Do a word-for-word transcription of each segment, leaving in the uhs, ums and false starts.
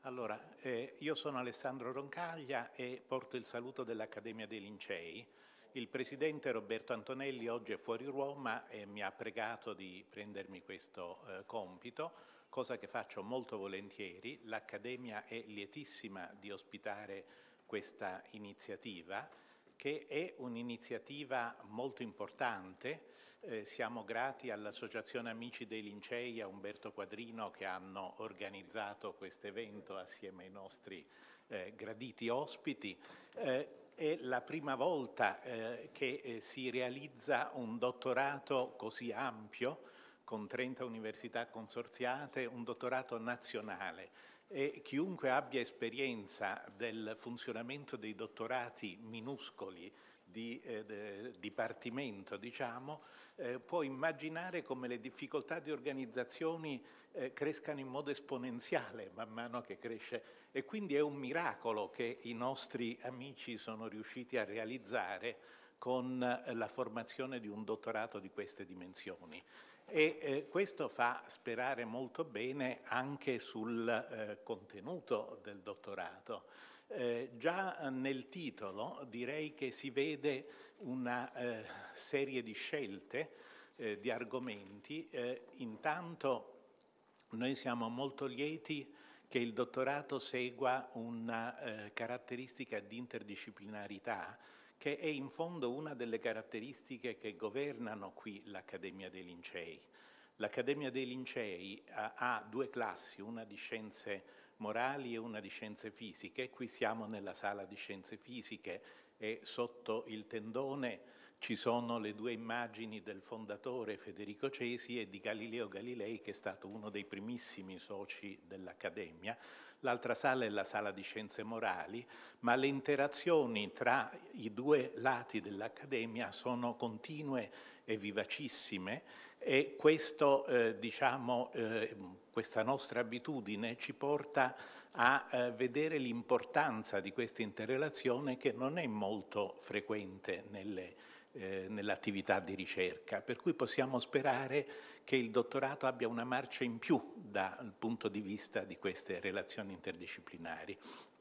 Allora, eh, io sono Alessandro Roncaglia e porto il saluto dell'Accademia dei Lincei. Il presidente Roberto Antonelli oggi è fuori Roma e mi ha pregato di prendermi questo eh, compito, cosa che faccio molto volentieri. L'Accademia è lietissima di ospitare questa iniziativa, che è un'iniziativa molto importante. Eh, siamo grati all'Associazione Amici dei Lincei e a Umberto Quadrino che hanno organizzato questo evento assieme ai nostri eh, graditi ospiti. Eh, è la prima volta eh, che eh, si realizza un dottorato così ampio, con trenta università consorziate, un dottorato nazionale. E chiunque abbia esperienza del funzionamento dei dottorati minuscoli di eh, de, dipartimento, diciamo, eh, può immaginare come le difficoltà di organizzazioni eh, crescano in modo esponenziale man mano che cresce, e quindi è un miracolo che i nostri amici sono riusciti a realizzare con la formazione di un dottorato di queste dimensioni. E eh, questo fa sperare molto bene anche sul eh, contenuto del dottorato. Eh, già nel titolo direi che si vede una eh, serie di scelte, eh, di argomenti. Eh, intanto noi siamo molto lieti che il dottorato segua una eh, caratteristica di interdisciplinarità, che è in fondo una delle caratteristiche che governano qui l'Accademia dei Lincei. L'Accademia dei Lincei ha, ha due classi, una di scienze morali e una di scienze fisiche. Qui siamo nella sala di scienze fisiche e sotto il tendone ci sono le due immagini del fondatore Federico Cesi e di Galileo Galilei, che è stato uno dei primissimi soci dell'Accademia. L'altra sala è la sala di scienze morali, ma le interazioni tra i due lati dell'Accademia sono continue e vivacissime, e questo, eh, diciamo, eh, questa nostra abitudine ci porta a eh, vedere l'importanza di questa interrelazione, che non è molto frequente nelle Eh, nell'attività di ricerca, per cui possiamo sperare che il dottorato abbia una marcia in più dal punto di vista di queste relazioni interdisciplinari.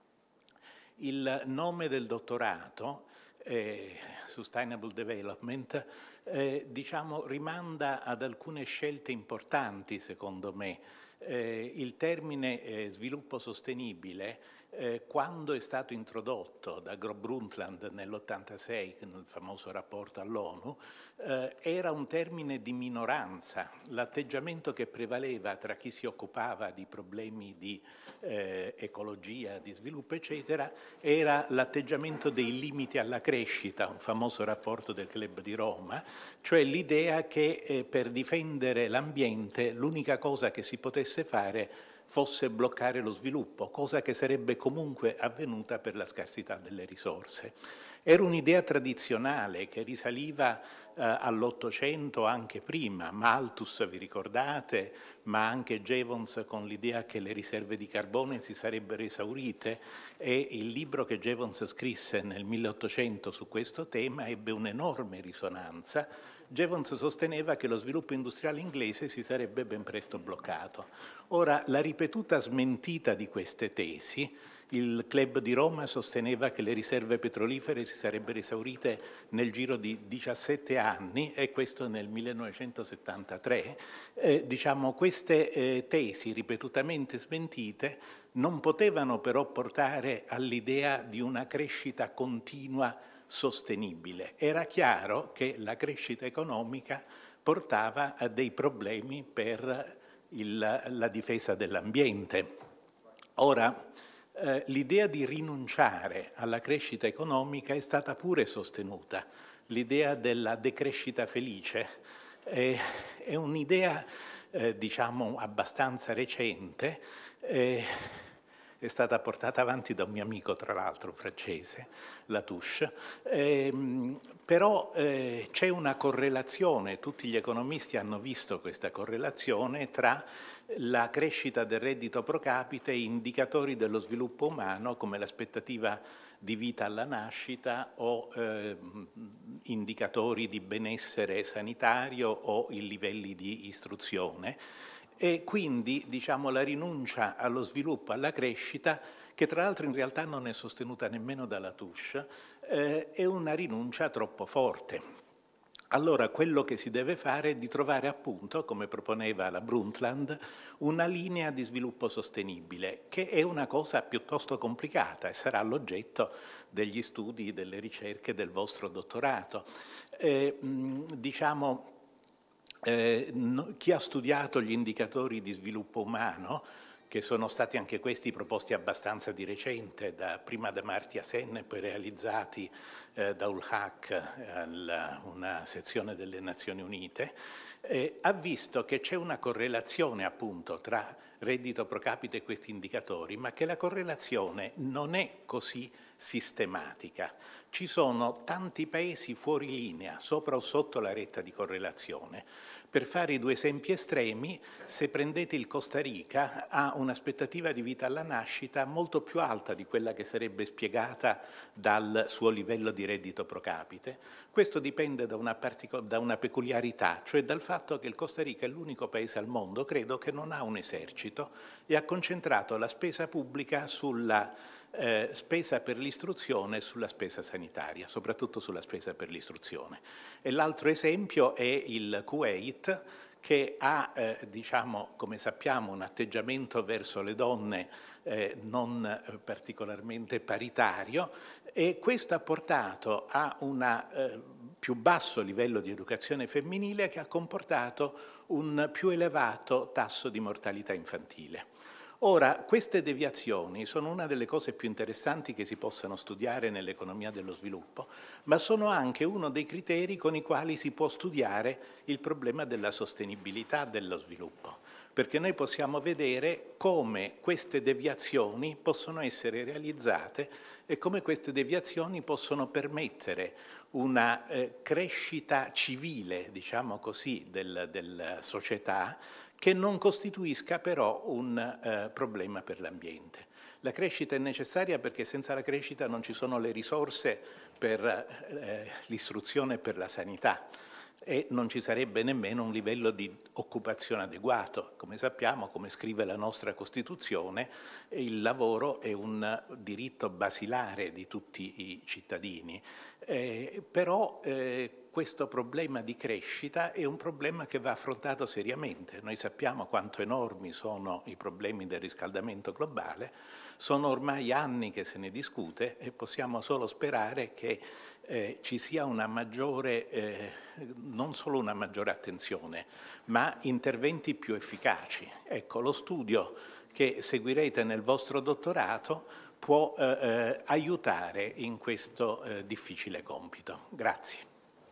Il nome del dottorato, eh, Sustainable Development, eh, diciamo, rimanda ad alcune scelte importanti, secondo me. Eh, il termine eh, sviluppo sostenibile, eh, quando è stato introdotto da Gro Brundtland nell'ottantasei, nel famoso rapporto all'ONU, eh, era un termine di minoranza. L'atteggiamento che prevaleva tra chi si occupava di problemi di eh, ecologia, di sviluppo, eccetera, era l'atteggiamento dei limiti alla crescita, un famoso rapporto del Club di Roma, cioè l'idea che eh, per difendere l'ambiente l'unica cosa che si potesse fare fosse bloccare lo sviluppo, cosa che sarebbe comunque avvenuta per la scarsità delle risorse. Era un'idea tradizionale che risaliva eh, all'Ottocento, anche prima. Malthus, vi ricordate, ma anche Jevons con l'idea che le riserve di carbone si sarebbero esaurite, e il libro che Jevons scrisse nel milleottocento su questo tema ebbe un'enorme risonanza. Jevons sosteneva che lo sviluppo industriale inglese si sarebbe ben presto bloccato. Ora, la ripetuta smentita di queste tesi, il Club di Roma sosteneva che le riserve petrolifere si sarebbero esaurite nel giro di diciassette anni, e questo nel millenovecentosettantatré. Eh, diciamo, queste eh, tesi ripetutamente smentite non potevano però portare all'idea di una crescita continua sostenibile. Era chiaro che la crescita economica portava a dei problemi per il, la difesa dell'ambiente. Ora, eh, l'idea di rinunciare alla crescita economica è stata pure sostenuta. L'idea della decrescita felice eh, è un'idea, eh, diciamo, abbastanza recente, eh, è stata portata avanti da un mio amico, tra l'altro francese, Latouche, eh, però eh, c'è una correlazione, tutti gli economisti hanno visto questa correlazione tra la crescita del reddito pro capite e indicatori dello sviluppo umano come l'aspettativa di vita alla nascita o eh, indicatori di benessere sanitario o i livelli di istruzione. e quindi diciamo, la rinuncia allo sviluppo, alla crescita, che tra l'altro in realtà non è sostenuta nemmeno dalla Touche, eh, è una rinuncia troppo forte. Allora quello che si deve fare è di trovare appunto, come proponeva la Brundtland, una linea di sviluppo sostenibile, che è una cosa piuttosto complicata e sarà l'oggetto degli studi, delle ricerche del vostro dottorato. Eh, diciamo, eh, no, chi ha studiato gli indicatori di sviluppo umano, che sono stati anche questi proposti abbastanza di recente, da, prima da Amartya Sen e poi realizzati eh, da U L H A C, una sezione delle Nazioni Unite, eh, ha visto che c'è una correlazione appunto tra reddito pro capite e questi indicatori, ma che la correlazione non è così sistematica. Ci sono tanti paesi fuori linea, sopra o sotto la retta di correlazione. Per fare i due esempi estremi, se prendete il Costa Rica, ha un'aspettativa di vita alla nascita molto più alta di quella che sarebbe spiegata dal suo livello di reddito pro capite. Questo dipende da una, da una peculiarità, cioè dal fatto che il Costa Rica è l'unico paese al mondo, credo, che non ha un esercito e ha concentrato la spesa pubblica sulla Eh, spesa per l'istruzione e sulla spesa sanitaria, soprattutto sulla spesa per l'istruzione. E l'altro esempio è il Kuwait, che ha, eh, diciamo, come sappiamo, un atteggiamento verso le donne eh, non particolarmente paritario, e questo ha portato a un eh, più basso livello di educazione femminile, che ha comportato un più elevato tasso di mortalità infantile. Ora, queste deviazioni sono una delle cose più interessanti che si possano studiare nell'economia dello sviluppo, ma sono anche uno dei criteri con i quali si può studiare il problema della sostenibilità dello sviluppo, perché noi possiamo vedere come queste deviazioni possono essere realizzate e come queste deviazioni possono permettere una eh, crescita civile, diciamo così, del, della società, che non costituisca però un eh, problema per l'ambiente. La crescita è necessaria perché senza la crescita non ci sono le risorse per eh, l'istruzione e per la sanità, e non ci sarebbe nemmeno un livello di occupazione adeguato. Come sappiamo, come scrive la nostra Costituzione, il lavoro è un diritto basilare di tutti i cittadini, eh, però eh, questo problema di crescita è un problema che va affrontato seriamente. Noi sappiamo quanto enormi sono i problemi del riscaldamento globale, sono ormai anni che se ne discute e possiamo solo sperare che eh, ci sia una maggiore, eh, non solo una maggiore attenzione, ma interventi più efficaci. Ecco, lo studio che seguirete nel vostro dottorato può eh, eh, aiutare in questo eh, difficile compito. Grazie.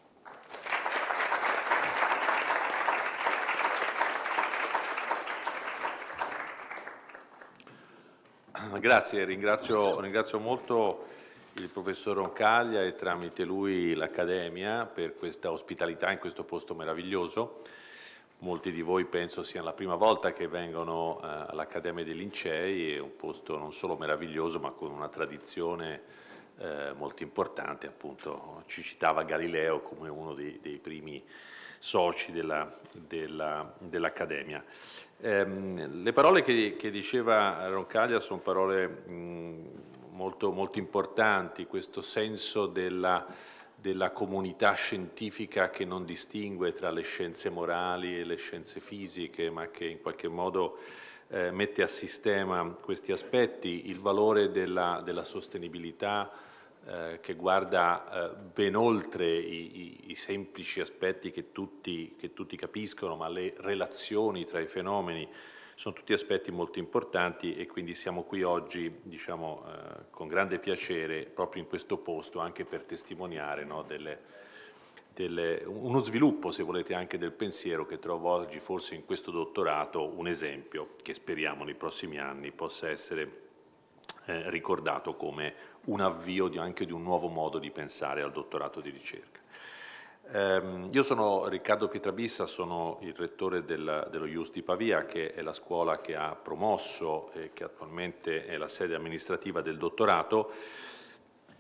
Grazie, ringrazio, ringrazio molto il professor Roncaglia e tramite lui l'Accademia per questa ospitalità in questo posto meraviglioso. Molti di voi penso sia la prima volta che vengono eh, all'Accademia dei Lincei, è un posto non solo meraviglioso ma con una tradizione eh, molto importante, appunto ci citava Galileo come uno dei, dei primi soci della, della, dell'Accademia. Ehm, le parole che, che diceva Roncaglia sono parole mh, molto, molto importanti, questo senso della, della comunità scientifica che non distingue tra le scienze morali e le scienze fisiche, ma che in qualche modo eh, mette a sistema questi aspetti, il valore della, della sostenibilità, Eh, che guarda eh, ben oltre i, i, i semplici aspetti che tutti, che tutti capiscono, ma le relazioni tra i fenomeni sono tutti aspetti molto importanti, e quindi siamo qui oggi, diciamo, eh, con grande piacere proprio in questo posto, anche per testimoniare, no, delle, delle, uno sviluppo, se volete, anche del pensiero, che trovo oggi forse in questo dottorato un esempio che speriamo nei prossimi anni possa essere Eh, ricordato come un avvio di, anche di un nuovo modo di pensare al dottorato di ricerca. Eh, io sono Riccardo Pietrabissa, sono il rettore del, dello I U S di Pavia, che è la scuola che ha promosso e che attualmente è la sede amministrativa del dottorato.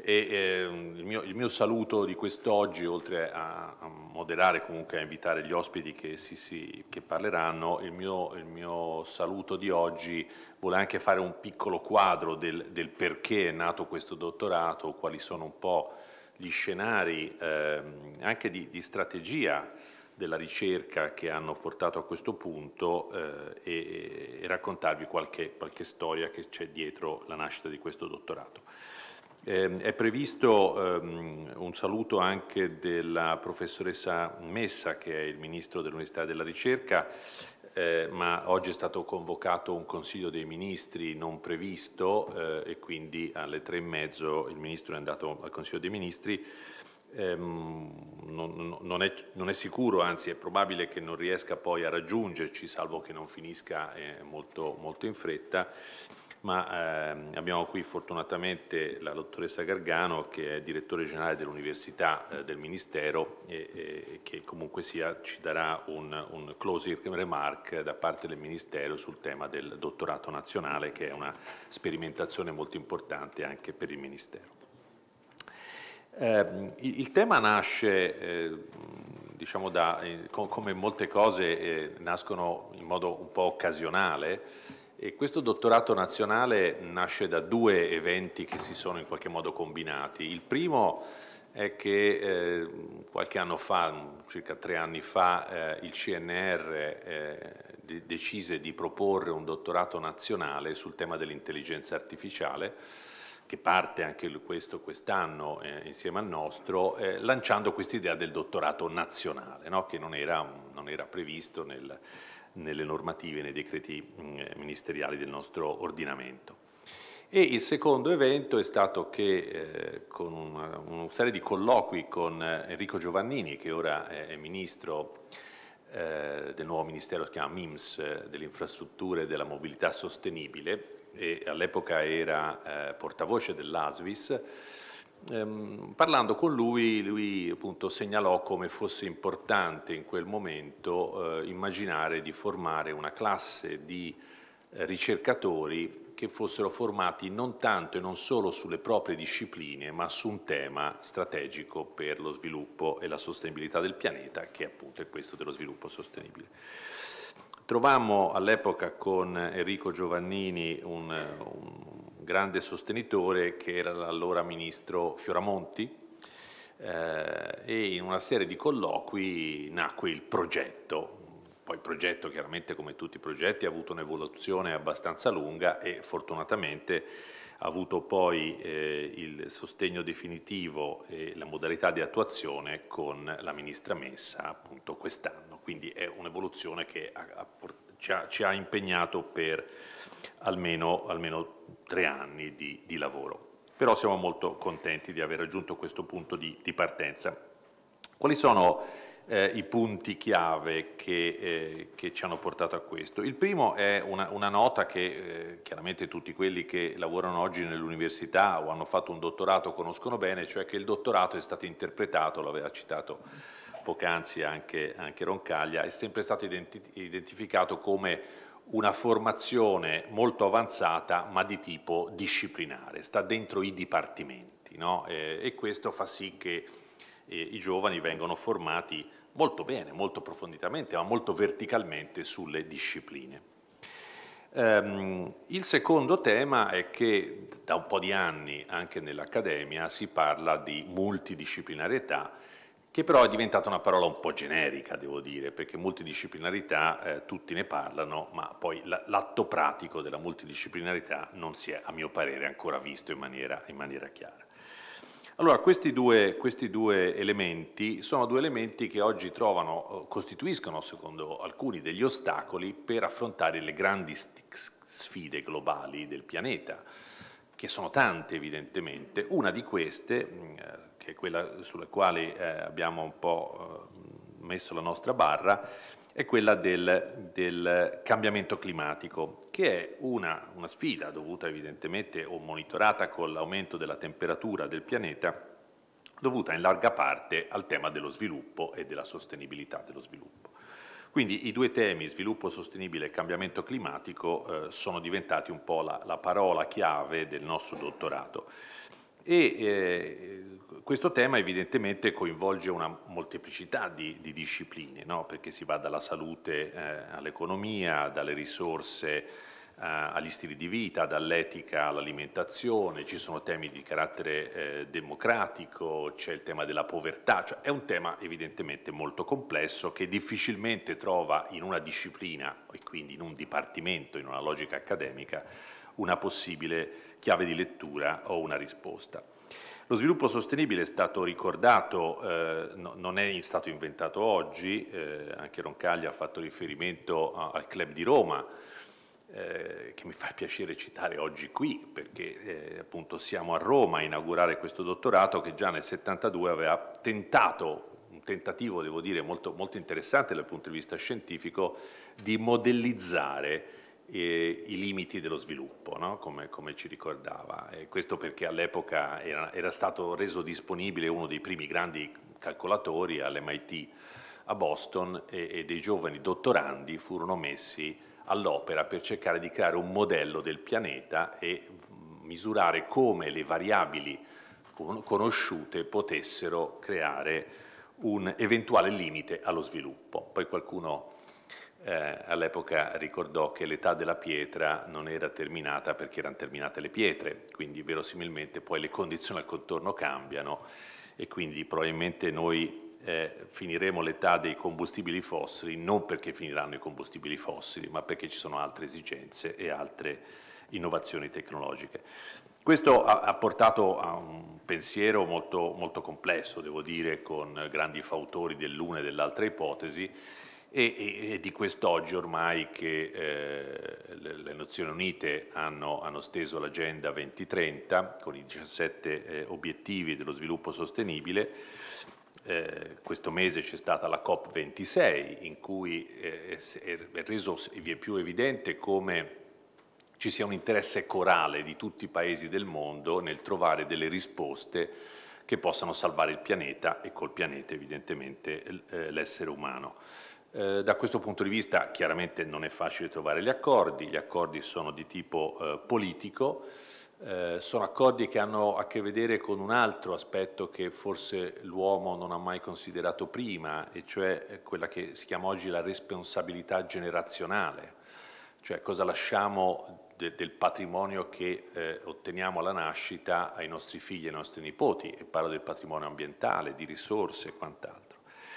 E, eh, il, mio, il mio saluto di quest'oggi, oltre a, a moderare, comunque a invitare gli ospiti che, si, si, che parleranno, il mio, il mio saluto di oggi vuole anche fare un piccolo quadro del, del perché è nato questo dottorato, quali sono un po' gli scenari eh, anche di, di strategia della ricerca che hanno portato a questo punto eh, e, e raccontarvi qualche, qualche storia che c'è dietro la nascita di questo dottorato. Eh, è previsto ehm, un saluto anche della professoressa Messa, che è il Ministro dell'Università e della Ricerca, eh, ma oggi è stato convocato un Consiglio dei Ministri non previsto eh, e quindi alle tre e mezzo il Ministro è andato al Consiglio dei Ministri. Ehm, non, non, è, non è sicuro, anzi è probabile che non riesca poi a raggiungerci, salvo che non finisca eh, molto, molto in fretta. Ma ehm, abbiamo qui fortunatamente la dottoressa Gargano, che è direttore generale dell'Università eh, del Ministero e, e che comunque sia ci darà un, un closing remark da parte del Ministero sul tema del dottorato nazionale, che è una sperimentazione molto importante anche per il Ministero. Eh, il, il tema nasce, eh, diciamo, da, eh, com come molte cose eh, nascono in modo un po' occasionale. E questo dottorato nazionale nasce da due eventi che si sono in qualche modo combinati. Il primo è che eh, qualche anno fa, circa tre anni fa, eh, il C N R eh, de decise di proporre un dottorato nazionale sul tema dell'intelligenza artificiale, che parte anche questo quest'anno eh, insieme al nostro, eh, lanciando quest'idea del dottorato nazionale, no? Che non era, non era previsto nel nelle normative, nei decreti mh, ministeriali del nostro ordinamento. E il secondo evento è stato che eh, con una, una serie di colloqui con eh, Enrico Giovannini, che ora è, è ministro eh, del nuovo ministero, si chiama M I M S, eh, delle infrastrutture e della mobilità sostenibile, e all'epoca era eh, portavoce dell'A S V I S. Ehm, parlando con lui, lui appunto segnalò come fosse importante in quel momento eh, immaginare di formare una classe di eh, ricercatori che fossero formati non tanto e non solo sulle proprie discipline, ma su un tema strategico per lo sviluppo e la sostenibilità del pianeta, che appunto è questo dello sviluppo sostenibile. Trovammo all'epoca con Enrico Giovannini un, un grande sostenitore, che era l'allora ministro Fioramonti, eh, e in una serie di colloqui nacque il progetto. Poi il progetto, chiaramente come tutti i progetti, ha avuto un'evoluzione abbastanza lunga e fortunatamente ha avuto poi eh, il sostegno definitivo e la modalità di attuazione con la ministra Messa appunto quest'anno. Quindi è un'evoluzione che ha, ha, ci, ha, ci ha impegnato per almeno, almeno tre anni di, di lavoro. Però siamo molto contenti di aver raggiunto questo punto di, di partenza. Quali sono eh, i punti chiave che, eh, che ci hanno portato a questo? Il primo è una, una nota che eh, chiaramente tutti quelli che lavorano oggi nell'università o hanno fatto un dottorato conoscono bene, cioè che il dottorato è stato interpretato, l'aveva citato poc'anzi anche, anche Roncaglia, è sempre stato identi identificato come una formazione molto avanzata ma di tipo disciplinare, sta dentro i dipartimenti, no? eh, e questo fa sì che eh, i giovani vengano formati molto bene, molto approfonditamente, ma molto verticalmente sulle discipline. Um, il secondo tema è che da un po' di anni anche nell'accademia si parla di multidisciplinarietà, che però è diventata una parola un po' generica, devo dire, perché multidisciplinarità eh, tutti ne parlano, ma poi l'atto pratico della multidisciplinarità non si è, a mio parere, ancora visto in maniera, in maniera chiara. Allora, questi due, questi due elementi sono due elementi che oggi trovano, costituiscono, secondo alcuni, degli ostacoli per affrontare le grandi sfide globali del pianeta, che sono tante evidentemente. Una di queste, che è quella sulle quali eh, abbiamo un po' eh, messo la nostra barra, è quella del, del cambiamento climatico, che è una, una sfida dovuta evidentemente o monitorata con l'aumento della temperatura del pianeta, dovuta in larga parte al tema dello sviluppo e della sostenibilità dello sviluppo. Quindi i due temi, sviluppo sostenibile e cambiamento climatico, eh, sono diventati un po' la, la parola chiave del nostro dottorato. E eh, questo tema evidentemente coinvolge una molteplicità di, di discipline, no? Perché si va dalla salute eh, all'economia, dalle risorse agli stili di vita, dall'etica all'alimentazione, ci sono temi di carattere eh, democratico, c'è il tema della povertà, cioè è un tema evidentemente molto complesso che difficilmente trova in una disciplina e quindi in un dipartimento, in una logica accademica, una possibile chiave di lettura o una risposta. Lo sviluppo sostenibile è stato ricordato, eh, no, non è stato inventato oggi, eh, anche Roncaglia ha fatto riferimento a, al Club di Roma, Eh, che mi fa piacere citare oggi qui, perché eh, appunto siamo a Roma a inaugurare questo dottorato che già nel settantadue aveva tentato, un tentativo devo dire molto, molto interessante dal punto di vista scientifico, di modellizzare eh, i limiti dello sviluppo, no? come, come ci ricordava. E questo perché all'epoca era, era stato reso disponibile uno dei primi grandi calcolatori all'M I T a Boston e, e dei giovani dottorandi furono messi all'opera per cercare di creare un modello del pianeta e misurare come le variabili conosciute potessero creare un eventuale limite allo sviluppo. Poi qualcuno eh, all'epoca ricordò che l'età della pietra non era terminata perché erano terminate le pietre, quindi verosimilmente poi le condizioni al contorno cambiano e quindi probabilmente noi Eh, finiremo l'età dei combustibili fossili non perché finiranno i combustibili fossili, ma perché ci sono altre esigenze e altre innovazioni tecnologiche. Questo ha, ha portato a un pensiero molto, molto complesso, devo dire, con grandi fautori dell'una e dell'altra ipotesi, e, e, e di quest'oggi ormai che eh, le, le Nazioni Unite hanno, hanno steso l'Agenda ventitrenta con i diciassette eh, obiettivi dello sviluppo sostenibile. Eh, questo mese c'è stata la COP ventisei in cui eh, è reso più evidente come ci sia un interesse corale di tutti i paesi del mondo nel trovare delle risposte che possano salvare il pianeta e col pianeta evidentemente eh, l'essere umano. Eh, da questo punto di vista chiaramente non è facile trovare gli accordi, gli accordi sono di tipo eh, politico. Eh, sono accordi che hanno a che vedere con un altro aspetto che forse l'uomo non ha mai considerato prima, e cioè quella che si chiama oggi la responsabilità generazionale, cioè cosa lasciamo de del patrimonio che eh, otteniamo alla nascita ai nostri figli e ai nostri nipoti, e parlo del patrimonio ambientale, di risorse e quant'altro.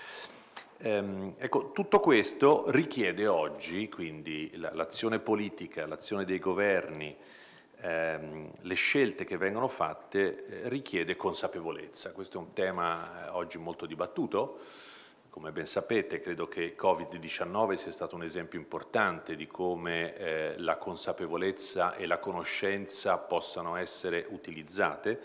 Ehm, ecco, tutto questo richiede oggi, quindi, l'azione politica, l'azione dei governi, Ehm, le scelte che vengono fatte eh, richiede consapevolezza. Questo è un tema eh, oggi molto dibattuto, come ben sapete. Credo che Covid diciannove sia stato un esempio importante di come eh, la consapevolezza e la conoscenza possano essere utilizzate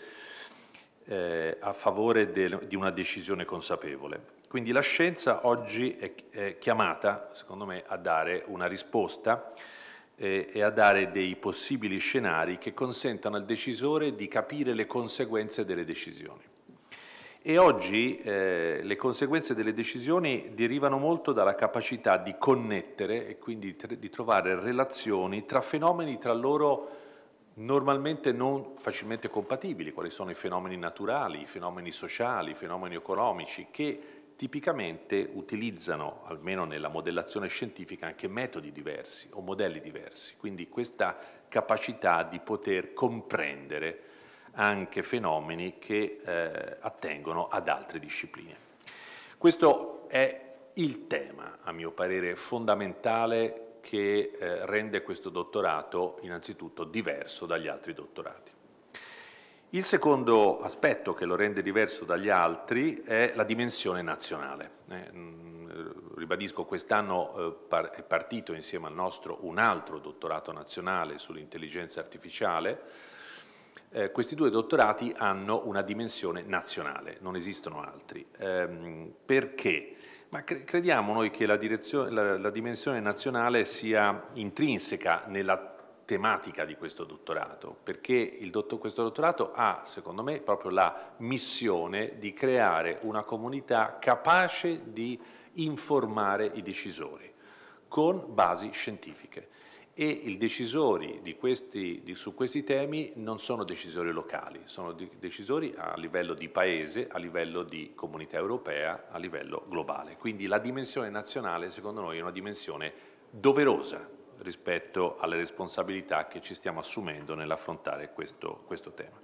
eh, a favore del, di una decisione consapevole. Quindi la scienza oggi è, è chiamata, secondo me, a dare una risposta e a dare dei possibili scenari che consentano al decisore di capire le conseguenze delle decisioni. E oggi eh, le conseguenze delle decisioni derivano molto dalla capacità di connettere e quindi di trovare relazioni tra fenomeni tra loro normalmente non facilmente compatibili, quali sono i fenomeni naturali, i fenomeni sociali, i fenomeni economici, che tipicamente utilizzano, almeno nella modellazione scientifica, anche metodi diversi o modelli diversi. Quindi questa capacità di poter comprendere anche fenomeni che eh, attengono ad altre discipline. Questo è il tema, a mio parere, fondamentale che eh, rende questo dottorato innanzitutto diverso dagli altri dottorati. Il secondo aspetto che lo rende diverso dagli altri è la dimensione nazionale. Eh, mh, ribadisco, quest'anno eh, par è partito insieme al nostro un altro dottorato nazionale sull'intelligenza artificiale. Eh, questi due dottorati hanno una dimensione nazionale, non esistono altri. Eh, perché? Ma cre crediamo noi che la, la, la dimensione nazionale sia intrinseca nella tematica di questo dottorato, perché il dottor, questo dottorato ha, secondo me, proprio la missione di creare una comunità capace di informare i decisori con basi scientifiche e i decisori di questi, di, su questi temi non sono decisori locali, sono di, decisori a livello di paese, a livello di comunità europea, a livello globale. Quindi la dimensione nazionale secondo noi è una dimensione doverosa rispetto alle responsabilità che ci stiamo assumendo nell'affrontare questo, questo tema.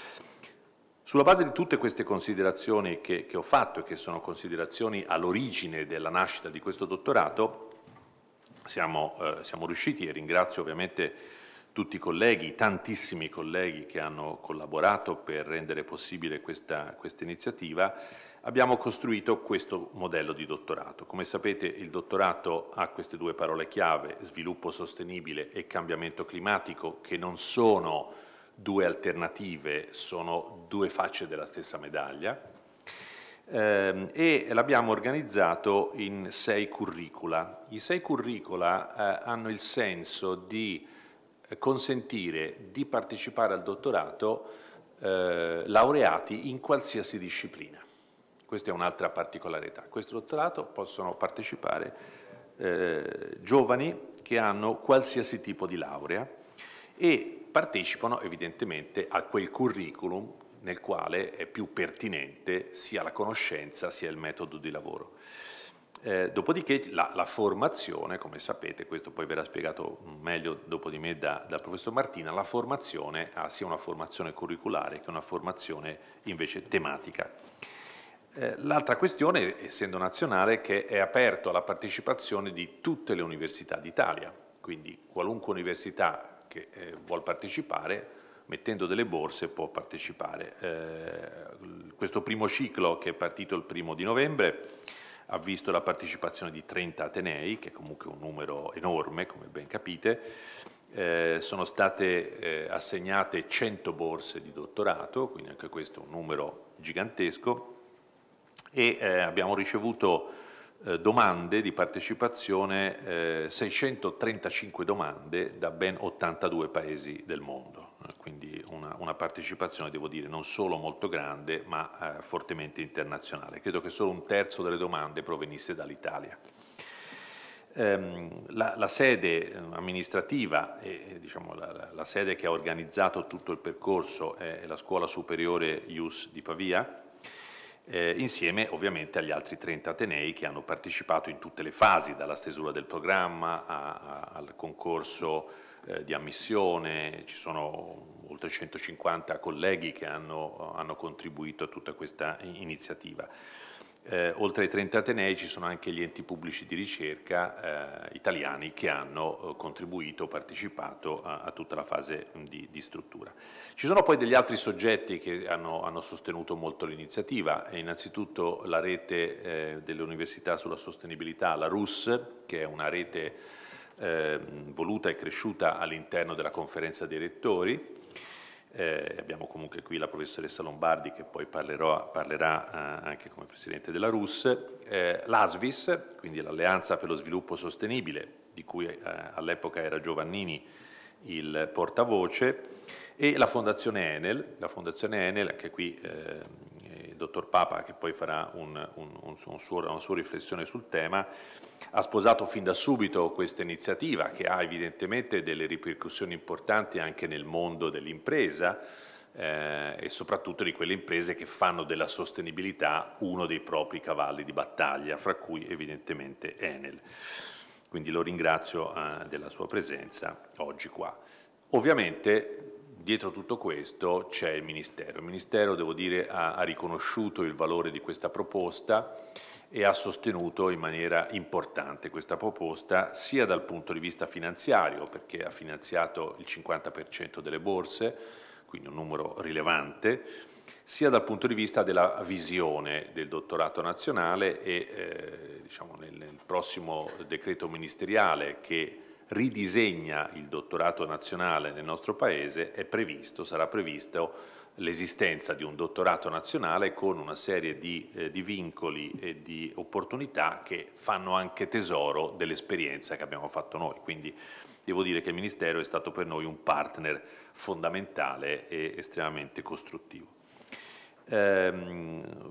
Sulla base di tutte queste considerazioni che, che ho fatto e che sono considerazioni all'origine della nascita di questo dottorato, siamo, eh, siamo riusciti, e ringrazio ovviamente tutti i colleghi, tantissimi colleghi che hanno collaborato per rendere possibile questa, questa iniziativa, abbiamo costruito questo modello di dottorato. Come sapete il dottorato ha queste due parole chiave, sviluppo sostenibile e cambiamento climatico, che non sono due alternative, sono due facce della stessa medaglia. Eh, e l'abbiamo organizzato in sei curricula. I sei curricula eh, hanno il senso di consentire di partecipare al dottorato eh, laureati in qualsiasi disciplina. Questa è un'altra particolarità. A questo dottorato possono partecipare eh, giovani che hanno qualsiasi tipo di laurea e partecipano evidentemente a quel curriculum nel quale è più pertinente sia la conoscenza sia il metodo di lavoro. Eh, dopodiché la, la formazione, come sapete, questo poi verrà spiegato meglio dopo di me da, dal professor Martina, la formazione ha sia una formazione curriculare che una formazione invece tematica. Eh, l'altra questione, essendo nazionale, è che è aperto alla partecipazione di tutte le università d'Italia, quindi qualunque università che eh, vuol partecipare, mettendo delle borse può partecipare. Eh, questo primo ciclo, che è partito il primo di novembre, ha visto la partecipazione di trenta atenei, che è comunque un numero enorme, come ben capite. Eh, sono state eh, assegnate cento borse di dottorato, quindi anche questo è un numero gigantesco, e eh, abbiamo ricevuto eh, domande di partecipazione, eh, seicentotrentacinque domande da ben ottantadue paesi del mondo. Quindi una, una partecipazione, devo dire, non solo molto grande, ma eh, fortemente internazionale. Credo che solo un terzo delle domande provenisse dall'Italia. Ehm, la, la sede amministrativa, e, diciamo, la, la sede che ha organizzato tutto il percorso è la Scuola Superiore I U S di Pavia, eh, insieme ovviamente agli altri trenta atenei che hanno partecipato in tutte le fasi, dalla stesura del programma a, a, al concorso di ammissione. Ci sono oltre centocinquanta colleghi che hanno, hanno contribuito a tutta questa iniziativa. Eh, oltre ai trenta atenei ci sono anche gli enti pubblici di ricerca eh, italiani che hanno eh, contribuito, partecipato a, a tutta la fase di, di struttura. Ci sono poi degli altri soggetti che hanno, hanno sostenuto molto l'iniziativa, e innanzitutto la rete eh, delle università sulla sostenibilità, la R U S, che è una rete Eh, voluta e cresciuta all'interno della conferenza dei rettori. Eh, abbiamo comunque qui la professoressa Lombardi, che poi parlerò, parlerà eh, anche come presidente della R U S, eh, l'A S V I S, quindi l'Alleanza per lo Sviluppo Sostenibile, di cui eh, all'epoca era Giovannini il portavoce, e la Fondazione Enel. La Fondazione Enel, anche qui eh, il dottor Papa, che poi farà un, un, un, un suo, una sua riflessione sul tema, ha sposato fin da subito questa iniziativa, che ha evidentemente delle ripercussioni importanti anche nel mondo dell'impresa eh, e soprattutto di quelle imprese che fanno della sostenibilità uno dei propri cavalli di battaglia, fra cui evidentemente Enel. Quindi lo ringrazio eh, della sua presenza oggi qua. Ovviamente dietro tutto questo c'è il Ministero. Il Ministero, devo dire, ha, ha riconosciuto il valore di questa proposta e ha sostenuto in maniera importante questa proposta, sia dal punto di vista finanziario, perché ha finanziato il cinquanta per cento delle borse, quindi un numero rilevante, sia dal punto di vista della visione del dottorato nazionale e eh, diciamo nel, nel prossimo decreto ministeriale che ridisegna il dottorato nazionale nel nostro Paese è previsto, sarà previsto l'esistenza di un dottorato nazionale con una serie di, eh, di vincoli e di opportunità che fanno anche tesoro dell'esperienza che abbiamo fatto noi. Quindi devo dire che il Ministero è stato per noi un partner fondamentale e estremamente costruttivo. Ehm,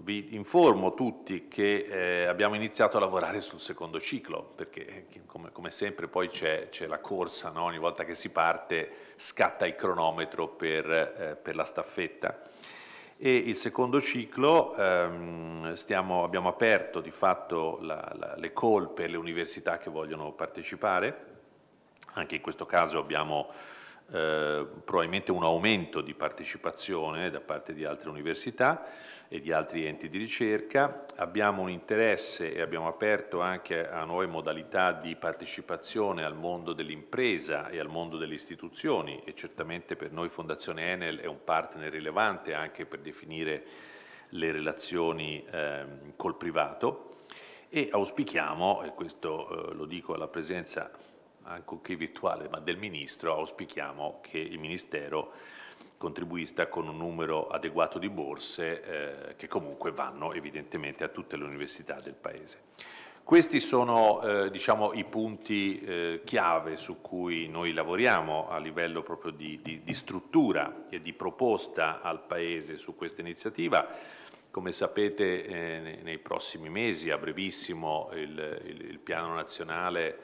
vi informo tutti che eh, abbiamo iniziato a lavorare sul secondo ciclo, perché come, come sempre poi c'è la corsa, no? Ogni volta che si parte scatta il cronometro per, eh, per la staffetta. E il secondo ciclo ehm, stiamo, abbiamo aperto di fatto la, la, le call per le università che vogliono partecipare. Anche in questo caso abbiamo eh, probabilmente un aumento di partecipazione da parte di altre università e di altri enti di ricerca. Abbiamo un interesse e abbiamo aperto anche a nuove modalità di partecipazione al mondo dell'impresa e al mondo delle istituzioni, e certamente per noi Fondazione Enel è un partner rilevante anche per definire le relazioni eh, col privato, e auspichiamo, e questo eh, lo dico alla presenza anche virtuale ma del Ministro, auspichiamo che il Ministero contribuisca con un numero adeguato di borse eh, che comunque vanno evidentemente a tutte le università del Paese. Questi sono eh, diciamo, i punti eh, chiave su cui noi lavoriamo a livello proprio di, di, di struttura e di proposta al Paese su questa iniziativa. Come sapete eh, nei, nei prossimi mesi, a brevissimo, il, il, il Piano Nazionale,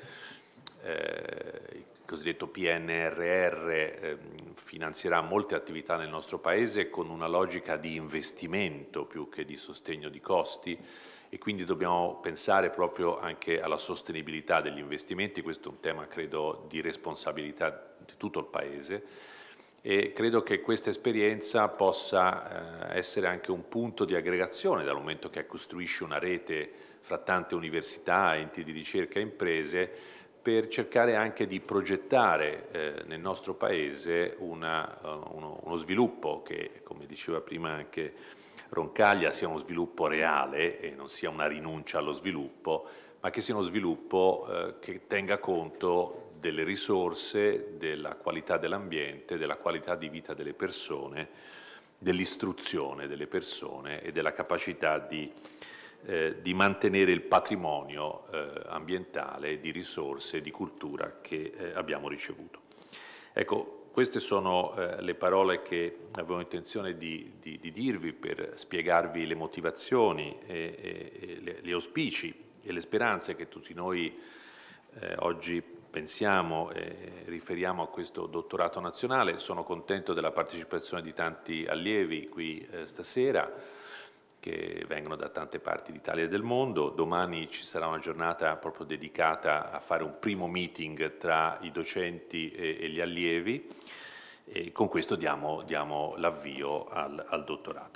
eh, il cosiddetto P N R R, eh, finanzierà molte attività nel nostro Paese con una logica di investimento più che di sostegno di costi, e quindi dobbiamo pensare proprio anche alla sostenibilità degli investimenti. Questo è un tema, credo, di responsabilità di tutto il Paese, e credo che questa esperienza possa eh, essere anche un punto di aggregazione, dal momento che costruisce una rete fra tante università, enti di ricerca e imprese, per cercare anche di progettare eh, nel nostro Paese una, uh, uno, uno sviluppo che, come diceva prima anche Roncaglia, sia uno sviluppo reale e non sia una rinuncia allo sviluppo, ma che sia uno sviluppo eh, che tenga conto delle risorse, della qualità dell'ambiente, della qualità di vita delle persone, dell'istruzione delle persone e della capacità di Eh, di mantenere il patrimonio eh, ambientale, di risorse, di cultura che eh, abbiamo ricevuto. Ecco, queste sono eh, le parole che avevo intenzione di, di, di dirvi per spiegarvi le motivazioni, e, e, e le, gli auspici e le speranze che tutti noi eh, oggi pensiamo e riferiamo a questo dottorato nazionale. Sono contento della partecipazione di tanti allievi qui eh, stasera, che vengono da tante parti d'Italia e del mondo. Domani ci sarà una giornata proprio dedicata a fare un primo meeting tra i docenti e, e gli allievi, e con questo diamo, diamo l'avvio al, al dottorato.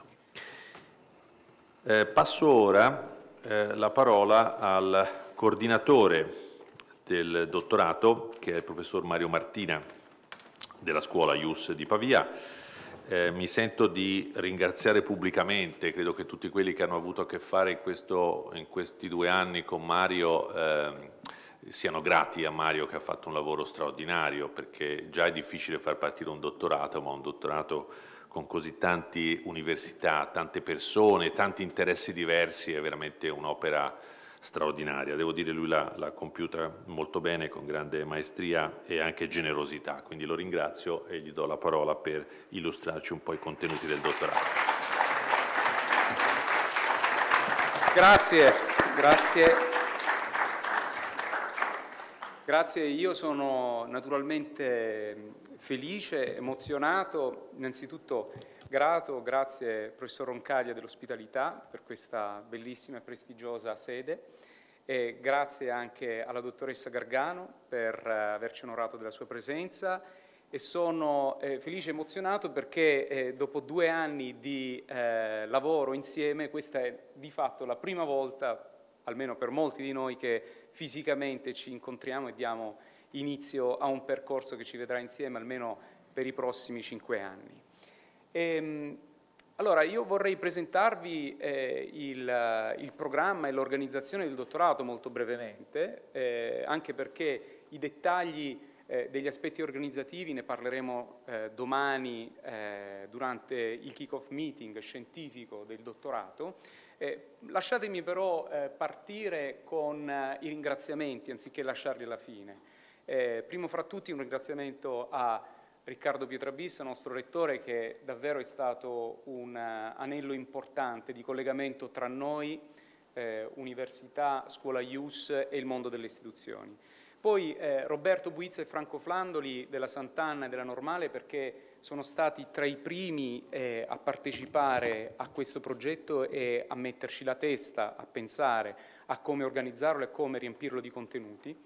Eh, passo ora eh, la parola al coordinatore del dottorato, che è il professor Mario Martina della scuola I U S di Pavia. Eh, mi sento di ringraziare pubblicamente, credo che tutti quelli che hanno avuto a che fare in, questo, in questi due anni con Mario eh, siano grati a Mario, che ha fatto un lavoro straordinario, perché già è difficile far partire un dottorato, ma un dottorato con così tante università, tante persone, tanti interessi diversi è veramente un'opera straordinaria. Devo dire, lui l'ha compiuta molto bene, con grande maestria e anche generosità, quindi lo ringrazio e gli do la parola per illustrarci un po' i contenuti del dottorato. Grazie, grazie. Grazie, io sono naturalmente felice, emozionato, innanzitutto grato, grazie professor Roncaglia dell'ospitalità per questa bellissima e prestigiosa sede, e grazie anche alla dottoressa Gargano per averci onorato della sua presenza, e sono eh, felice e emozionato perché eh, dopo due anni di eh, lavoro insieme questa è di fatto la prima volta, almeno per molti di noi, che fisicamente ci incontriamo e diamo inizio a un percorso che ci vedrà insieme almeno per i prossimi cinque anni. E, allora, io vorrei presentarvi eh, il, il programma e l'organizzazione del dottorato molto brevemente, eh, anche perché i dettagli eh, degli aspetti organizzativi ne parleremo eh, domani eh, durante il kick-off meeting scientifico del dottorato. Eh, lasciatemi però eh, partire con eh, i ringraziamenti, anziché lasciarli alla fine. Eh, primo fra tutti un ringraziamento a Riccardo Pietrabissa, nostro rettore, che davvero è stato un anello importante di collegamento tra noi, eh, università, scuola I U S e il mondo delle istituzioni. Poi eh, Roberto Buizza e Franco Flandoli della Sant'Anna e della Normale, perché sono stati tra i primi eh, a partecipare a questo progetto e a metterci la testa, a pensare a come organizzarlo e come riempirlo di contenuti.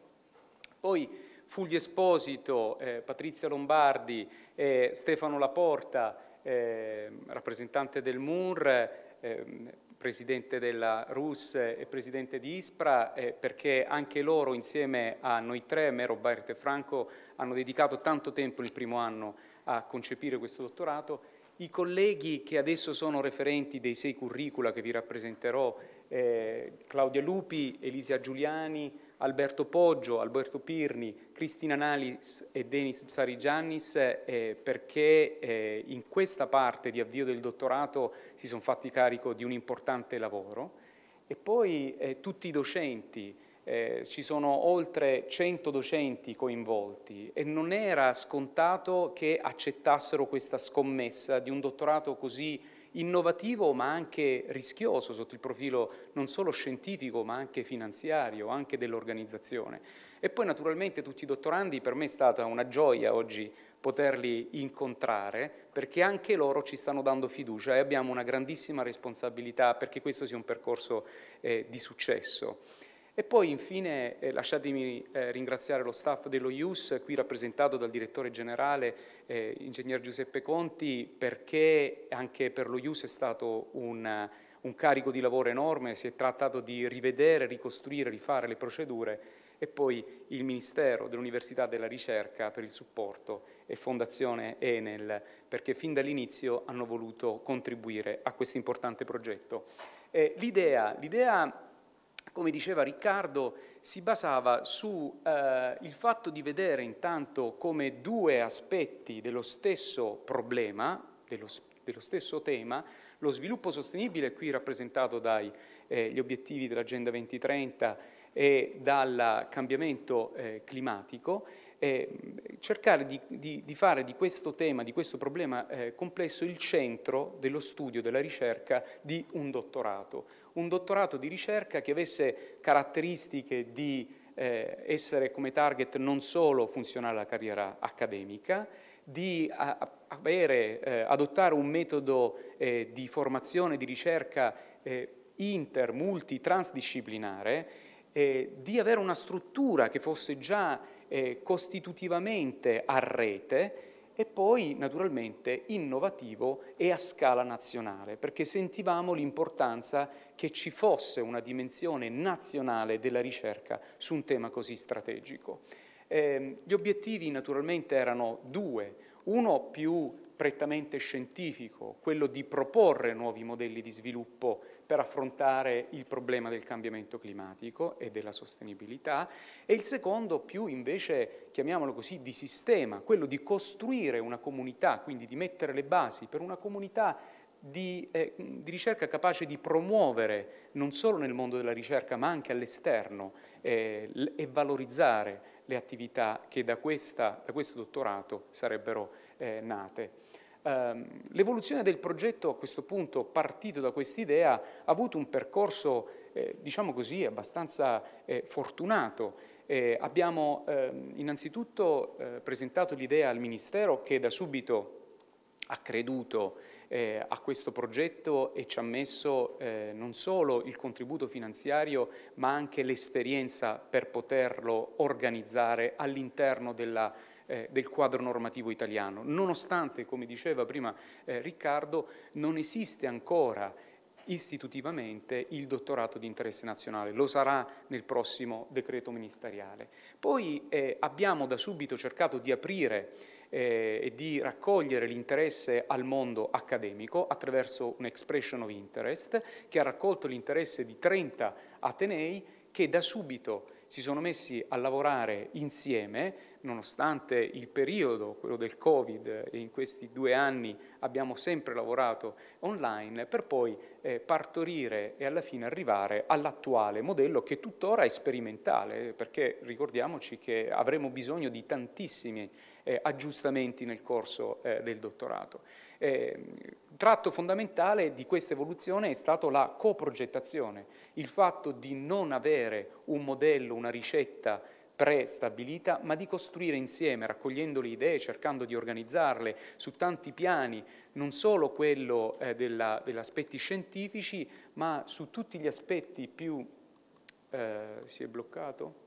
Poi Fulvio Esposito, eh, Patrizia Lombardi, eh, Stefano Laporta, eh, rappresentante del M U R, eh, presidente della R U S e presidente di ISPRA, eh, perché anche loro insieme a noi tre, me, Roberto e Franco, hanno dedicato tanto tempo il primo anno a concepire questo dottorato. I colleghi che adesso sono referenti dei sei curricula che vi rappresenterò, eh, Claudia Lupi, Elisia Giuliani, Alberto Poggio, Alberto Pirni, Cristina Nalis e Denis Tsarigiannis, eh, perché eh, in questa parte di avvio del dottorato si sono fatti carico di un importante lavoro. E poi eh, tutti i docenti, eh, ci sono oltre cento docenti coinvolti e non era scontato che accettassero questa scommessa di un dottorato così innovativo ma anche rischioso sotto il profilo non solo scientifico ma anche finanziario, anche dell'organizzazione. E poi naturalmente tutti i dottorandi, per me è stata una gioia oggi poterli incontrare, perché anche loro ci stanno dando fiducia e abbiamo una grandissima responsabilità perché questo sia un percorso eh, di successo. E poi infine eh, lasciatemi eh, ringraziare lo staff dello I U S, qui rappresentato dal direttore generale, eh, ingegner Giuseppe Conti, perché anche per lo I U S è stato un, un carico di lavoro enorme, si è trattato di rivedere, ricostruire, rifare le procedure, e poi il Ministero dell'Università e della Ricerca per il supporto e Fondazione Enel, perché fin dall'inizio hanno voluto contribuire a questo importante progetto. Eh, l'idea, l'idea come diceva Riccardo, si basava sul eh, fatto di vedere intanto come due aspetti dello stesso problema, dello, dello stesso tema, lo sviluppo sostenibile, qui rappresentato dagli eh, obiettivi dell'Agenda duemilatrenta e dal cambiamento eh, climatico, eh, cercare di, di, di fare di questo tema, di questo problema eh, complesso, il centro dello studio, della ricerca di un dottorato. Un dottorato di ricerca che avesse caratteristiche di eh, essere come target non solo funzionale alla carriera accademica, di a, avere, eh, adottare un metodo eh, di formazione, di ricerca eh, inter, multi, transdisciplinare, eh, di avere una struttura che fosse già eh, costitutivamente a rete, e poi naturalmente innovativo e a scala nazionale, perché sentivamo l'importanza che ci fosse una dimensione nazionale della ricerca su un tema così strategico. Eh, gli obiettivi naturalmente erano due, uno più prettamente scientifico, quello di proporre nuovi modelli di sviluppo per affrontare il problema del cambiamento climatico e della sostenibilità, e il secondo più invece, chiamiamolo così, di sistema, quello di costruire una comunità, quindi di mettere le basi per una comunità di, eh, di ricerca capace di promuovere non solo nel mondo della ricerca ma anche all'esterno eh, e valorizzare le attività che da, questa, da questo dottorato sarebbero eh, nate. Um, l'evoluzione del progetto a questo punto, partito da quest'idea, ha avuto un percorso, eh, diciamo così, abbastanza eh, fortunato. Eh, abbiamo eh, innanzitutto eh, presentato l'idea al Ministero, che da subito ha creduto eh, a questo progetto e ci ha messo eh, non solo il contributo finanziario ma anche l'esperienza per poterlo organizzare all'interno della eh, del quadro normativo italiano, nonostante, come diceva prima eh, Riccardo, non esiste ancora istitutivamente il dottorato di interesse nazionale, lo sarà nel prossimo decreto ministeriale. Poi eh, abbiamo da subito cercato di aprire eh, e di raccogliere l'interesse al mondo accademico attraverso un expression of interest che ha raccolto l'interesse di trenta atenei che da subito si sono messi a lavorare insieme nonostante il periodo, quello del Covid, e in questi due anni abbiamo sempre lavorato online, per poi eh, partorire e alla fine arrivare all'attuale modello che tuttora è sperimentale, perché ricordiamoci che avremo bisogno di tantissimi eh, aggiustamenti nel corso eh, del dottorato. Eh, tratto fondamentale di questa evoluzione è stato la coprogettazione, il fatto di non avere un modello, una ricetta prestabilita, ma di costruire insieme, raccogliendo le idee, cercando di organizzarle su tanti piani, non solo quello eh, della, degli aspetti scientifici, ma su tutti gli aspetti più... Eh, si è bloccato?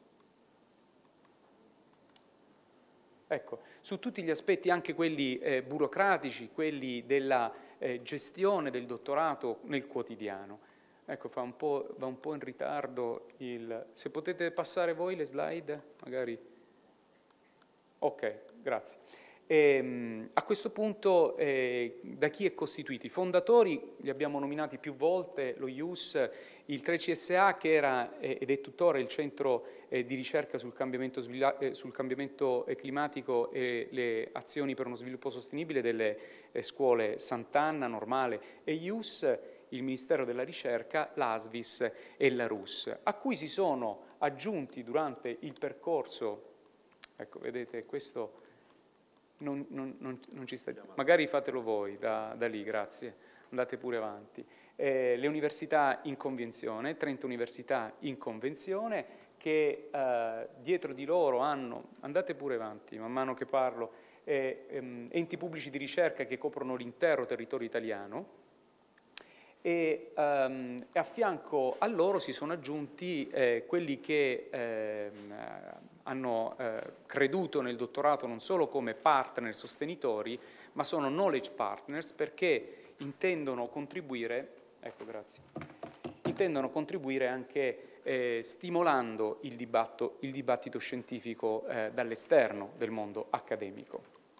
Ecco, su tutti gli aspetti, anche quelli eh, burocratici, quelli della eh, gestione del dottorato nel quotidiano. Ecco, fa un po', va un po' in ritardo il... Se potete passare voi le slide, magari. Ok, grazie. E, a questo punto, eh, da chi è costituito? I fondatori li abbiamo nominati più volte, lo I U S, il tre C S A, che era eh, ed è tuttora il centro eh, di ricerca sul cambiamento, eh, sul cambiamento climatico e le azioni per uno sviluppo sostenibile delle eh, scuole Sant'Anna, Normale e I U S, il Ministero della Ricerca, l'A S V I S e la R U S, a cui si sono aggiunti durante il percorso, ecco, vedete, questo non, non, non, non ci sta, magari fatelo voi da, da lì, grazie, andate pure avanti. Eh, le università in convenzione, trenta università in convenzione, che eh, dietro di loro hanno, andate pure avanti man mano che parlo, eh, ehm, enti pubblici di ricerca che coprono l'intero territorio italiano, e um, a fianco a loro si sono aggiunti eh, quelli che eh, hanno eh, creduto nel dottorato non solo come partner sostenitori, ma sono knowledge partners, perché intendono contribuire, ecco, grazie, intendono contribuire anche eh, stimolando il dibattito, il dibattito scientifico eh, dall'esterno del mondo accademico.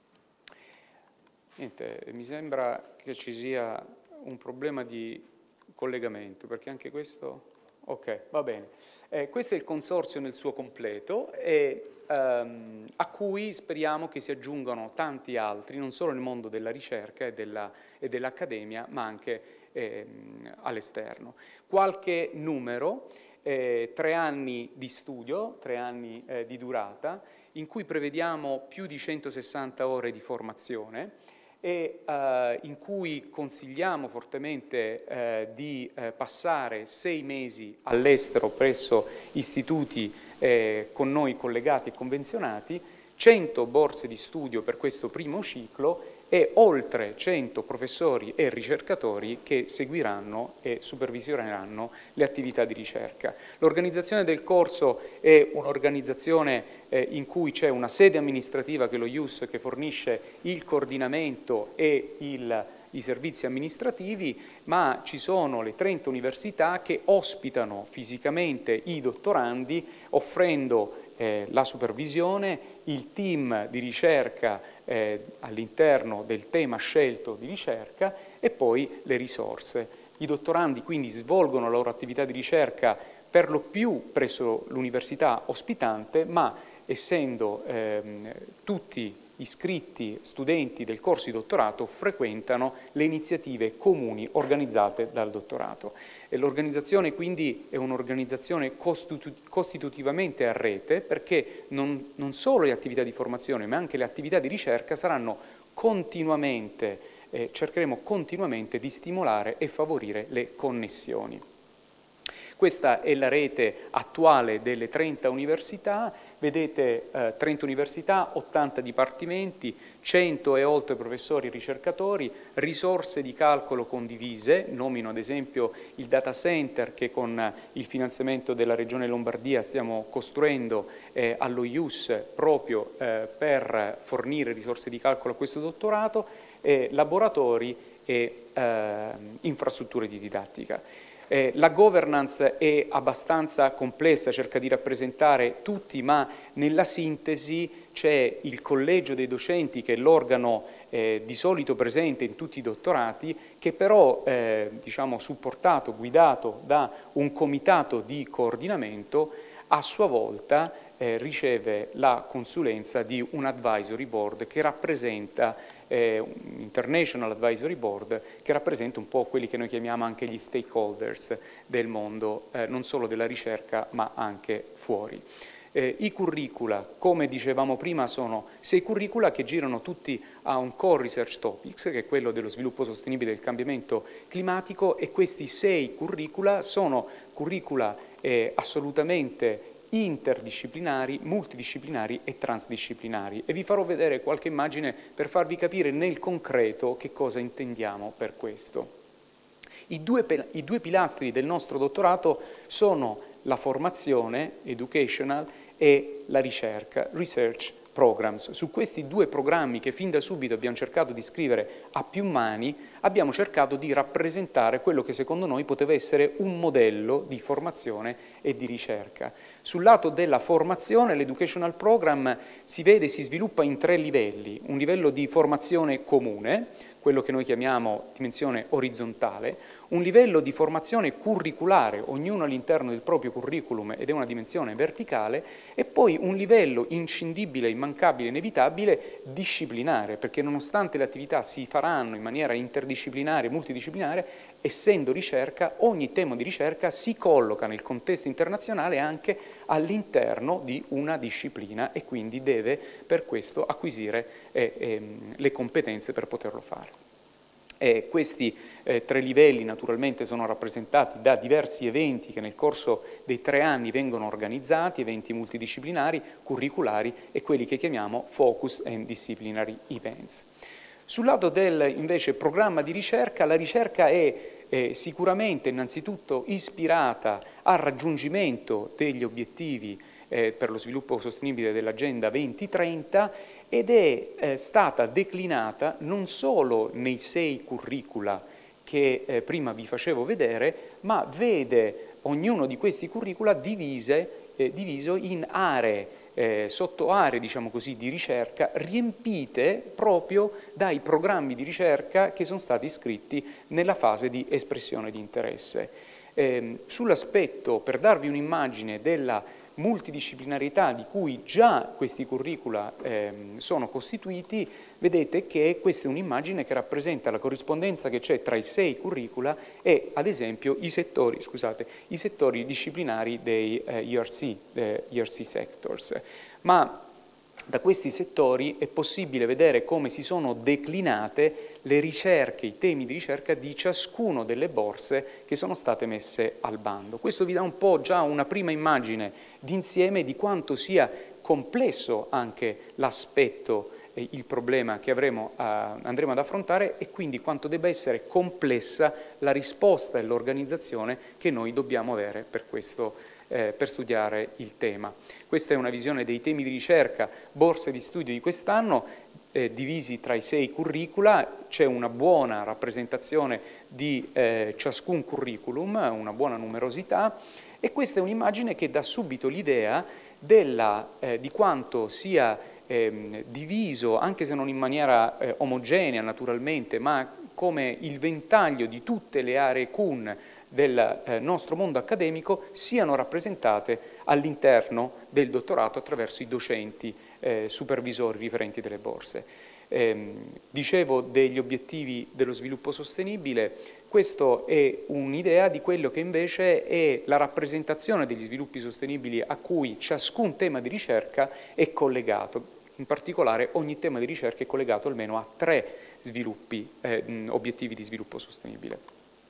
Niente, mi sembra che ci sia un problema di collegamento, perché anche questo... Ok, va bene. Eh, questo è il consorzio nel suo completo, e, ehm, a cui speriamo che si aggiungano tanti altri, non solo nel mondo della ricerca e, della, e dell'accademia, ma anche ehm, all'esterno. Qualche numero, eh, tre anni di studio, tre anni eh, di durata, in cui prevediamo più di centosessanta ore di formazione, e eh, in cui consigliamo fortemente eh, di eh, passare sei mesi all'estero presso istituti eh, con noi collegati e convenzionati, cento borse di studio per questo primo ciclo e oltre cento professori e ricercatori che seguiranno e supervisioneranno le attività di ricerca. L'organizzazione del corso è un'organizzazione eh, in cui c'è una sede amministrativa, che è lo I U S, che fornisce il coordinamento e il, i servizi amministrativi, ma ci sono le trenta università che ospitano fisicamente i dottorandi, offrendo Eh, la supervisione, il team di ricerca eh, all'interno del tema scelto di ricerca e poi le risorse. I dottorandi quindi svolgono la loro attività di ricerca per lo più presso l'università ospitante, ma essendo ehm, tutti iscritti studenti del corso di dottorato frequentano le iniziative comuni organizzate dal dottorato. L'organizzazione quindi è un'organizzazione costitutivamente a rete, perché non, non solo le attività di formazione ma anche le attività di ricerca saranno continuamente, eh, cercheremo continuamente di stimolare e favorire le connessioni. Questa è la rete attuale delle trenta università, vedete eh, trenta università, ottanta dipartimenti, cento e oltre professori e ricercatori, risorse di calcolo condivise, nomino ad esempio il data center che con il finanziamento della Regione Lombardia stiamo costruendo eh, allo I U S proprio eh, per fornire risorse di calcolo a questo dottorato, eh, laboratori e eh, infrastrutture di didattica. Eh, la governance è abbastanza complessa, cerca di rappresentare tutti, ma nella sintesi c'è il collegio dei docenti, che è l'organo eh, di solito presente in tutti i dottorati, che però eh, diciamo, supportato, guidato da un comitato di coordinamento, a sua volta eh, riceve la consulenza di un advisory board che rappresenta, eh, un International Advisory Board, che rappresenta un po' quelli che noi chiamiamo anche gli stakeholders del mondo, eh, non solo della ricerca ma anche fuori. Eh, I curricula, come dicevamo prima, sono sei curricula che girano tutti a un core research topics, che è quello dello sviluppo sostenibile e del cambiamento climatico, e questi sei curricula sono curricula eh, assolutamente interdisciplinari, multidisciplinari e transdisciplinari. E vi farò vedere qualche immagine per farvi capire nel concreto che cosa intendiamo per questo. I due, I due pilastri del nostro dottorato sono la formazione educational e la ricerca, research programs. Su questi due programmi che fin da subito abbiamo cercato di scrivere a più mani, abbiamo cercato di rappresentare quello che secondo noi poteva essere un modello di formazione e di ricerca. Sul lato della formazione, l'educational program si vede, si sviluppa in tre livelli: un livello di formazione comune, quello che noi chiamiamo dimensione orizzontale, un livello di formazione curriculare, ognuno all'interno del proprio curriculum ed è una dimensione verticale, e poi un livello inscindibile, immancabile, inevitabile, disciplinare, perché nonostante le attività si faranno in maniera interdisciplinare, multidisciplinare, essendo ricerca, ogni tema di ricerca si colloca nel contesto internazionale anche all'interno di una disciplina e quindi deve per questo acquisire eh, eh, le competenze per poterlo fare. E questi eh, tre livelli naturalmente sono rappresentati da diversi eventi che nel corso dei tre anni vengono organizzati, eventi multidisciplinari, curriculari e quelli che chiamiamo Focus and Disciplinary Events. Sul lato del invece programma di ricerca, la ricerca è eh, sicuramente innanzitutto ispirata al raggiungimento degli obiettivi eh, per lo sviluppo sostenibile dell'Agenda duemilatrenta ed è eh, stata declinata non solo nei sei curricula che eh, prima vi facevo vedere, ma vede ognuno di questi curricula divise, eh, diviso in aree, Eh, sottoaree, diciamo così, di ricerca riempite proprio dai programmi di ricerca che sono stati iscritti nella fase di espressione di interesse. Eh, sull'aspetto, per darvi un'immagine della multidisciplinarietà di cui già questi curricula eh, sono costituiti, vedete che questa è un'immagine che rappresenta la corrispondenza che c'è tra i sei curricula e, ad esempio, i settori, scusate, i settori disciplinari dei eh, E R C, eh, E R C sectors. Ma da questi settori è possibile vedere come si sono declinate le ricerche, i temi di ricerca di ciascuno delle borse che sono state messe al bando. Questo vi dà un po' già una prima immagine d'insieme di quanto sia complesso anche l'aspetto, eh, il problema che avremo a, andremo ad affrontare e quindi quanto debba essere complessa la risposta e l'organizzazione che noi dobbiamo avere per questo Eh, per studiare il tema. Questa è una visione dei temi di ricerca, borse di studio di quest'anno, eh, divisi tra i sei curricula. C'è una buona rappresentazione di eh, ciascun curriculum, una buona numerosità, e questa è un'immagine che dà subito l'idea eh, di quanto sia eh, diviso, anche se non in maniera eh, omogenea naturalmente, ma come il ventaglio di tutte le aree C U N del eh, nostro mondo accademico siano rappresentate all'interno del dottorato attraverso i docenti eh, supervisori riferenti delle borse. Eh, dicevo degli obiettivi dello sviluppo sostenibile, questa è un'idea di quello che invece è la rappresentazione degli sviluppi sostenibili a cui ciascun tema di ricerca è collegato. In particolare ogni tema di ricerca è collegato almeno a tre sviluppi, eh, obiettivi di sviluppo sostenibile.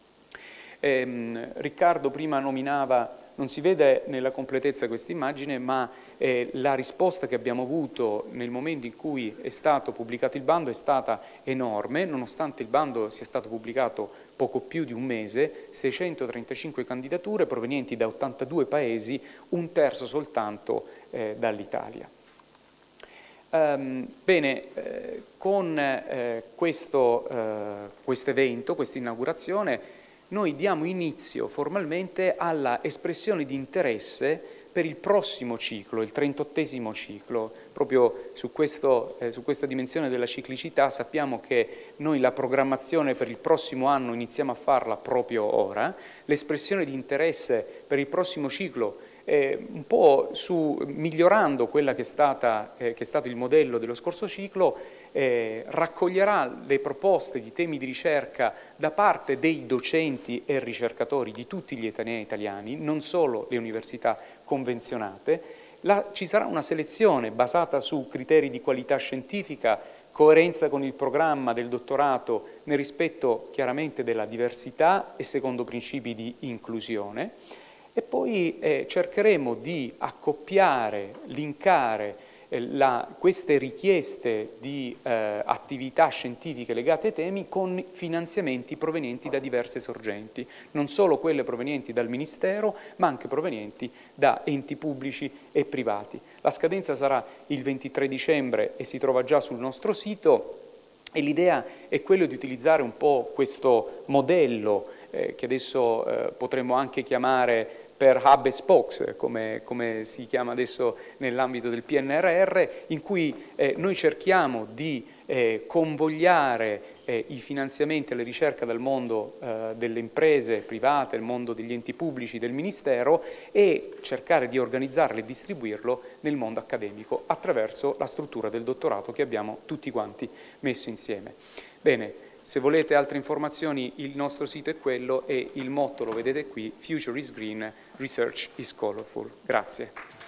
Eh, Riccardo prima nominava, non si vede nella completezza questa immagine, ma eh, la risposta che abbiamo avuto nel momento in cui è stato pubblicato il bando è stata enorme, nonostante il bando sia stato pubblicato poco più di un mese, seicentotrentacinque candidature provenienti da ottantadue paesi, un terzo soltanto eh, dall'Italia. Um, bene, eh, con eh, questo eh, evento, questa inaugurazione, noi diamo inizio formalmente alla espressione di interesse per il prossimo ciclo, il trentottesimo ciclo. Proprio su, questo, eh, su questa dimensione della ciclicità sappiamo che noi la programmazione per il prossimo anno iniziamo a farla proprio ora. L'espressione di interesse per il prossimo ciclo eh, un po' su, migliorando quella che è, stata, eh, che è stato il modello dello scorso ciclo, eh, raccoglierà le proposte di temi di ricerca da parte dei docenti e ricercatori di tutti gli atenei italiani, non solo le università convenzionate. La, ci sarà una selezione basata su criteri di qualità scientifica, coerenza con il programma del dottorato nel rispetto chiaramente della diversità e secondo principi di inclusione, e poi eh, cercheremo di accoppiare, linkare eh, la, queste richieste di eh, attività scientifiche legate ai temi con finanziamenti provenienti da diverse sorgenti, non solo quelle provenienti dal Ministero, ma anche provenienti da enti pubblici e privati. La scadenza sarà il ventitré dicembre e si trova già sul nostro sito, e l'idea è quella di utilizzare un po' questo modello eh, che adesso eh, potremmo anche chiamare per hub e spokes, come, come si chiama adesso nell'ambito del P N R R, in cui eh, noi cerchiamo di eh, convogliare eh, i finanziamenti e le ricerche dal mondo eh, delle imprese private, il mondo degli enti pubblici, del Ministero, e cercare di organizzarlo e distribuirlo nel mondo accademico attraverso la struttura del dottorato che abbiamo tutti quanti messo insieme. Bene. Se volete altre informazioni, il nostro sito è quello e il motto lo vedete qui: Future is Green, Research is Colorful. Grazie.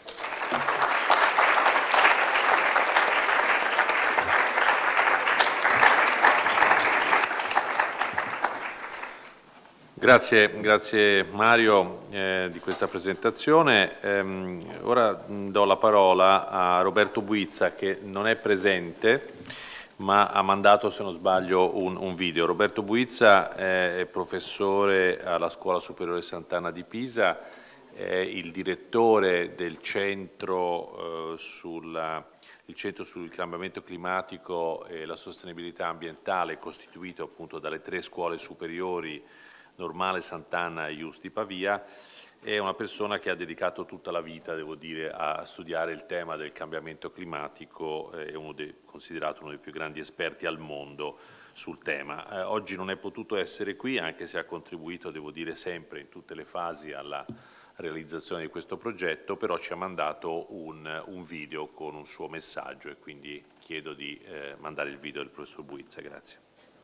Grazie, grazie Mario eh, di questa presentazione. Ehm, ora do la parola a Roberto Buizza, che non è presente, ma ha mandato, se non sbaglio, un, un video. Roberto Buizza è professore alla Scuola Superiore Sant'Anna di Pisa, è il direttore del centro, eh, sulla, il centro sul cambiamento climatico e la sostenibilità ambientale, costituito appunto dalle tre scuole superiori, Normale, Sant'Anna e Ius di Pavia. È una persona che ha dedicato tutta la vita, devo dire, a studiare il tema del cambiamento climatico, è uno dei, considerato uno dei più grandi esperti al mondo sul tema. Eh, oggi non è potuto essere qui, anche se ha contribuito, devo dire, sempre in tutte le fasi alla realizzazione di questo progetto, però ci ha mandato un, un video con un suo messaggio e quindi chiedo di eh, mandare il video del professor Buizza. Grazie.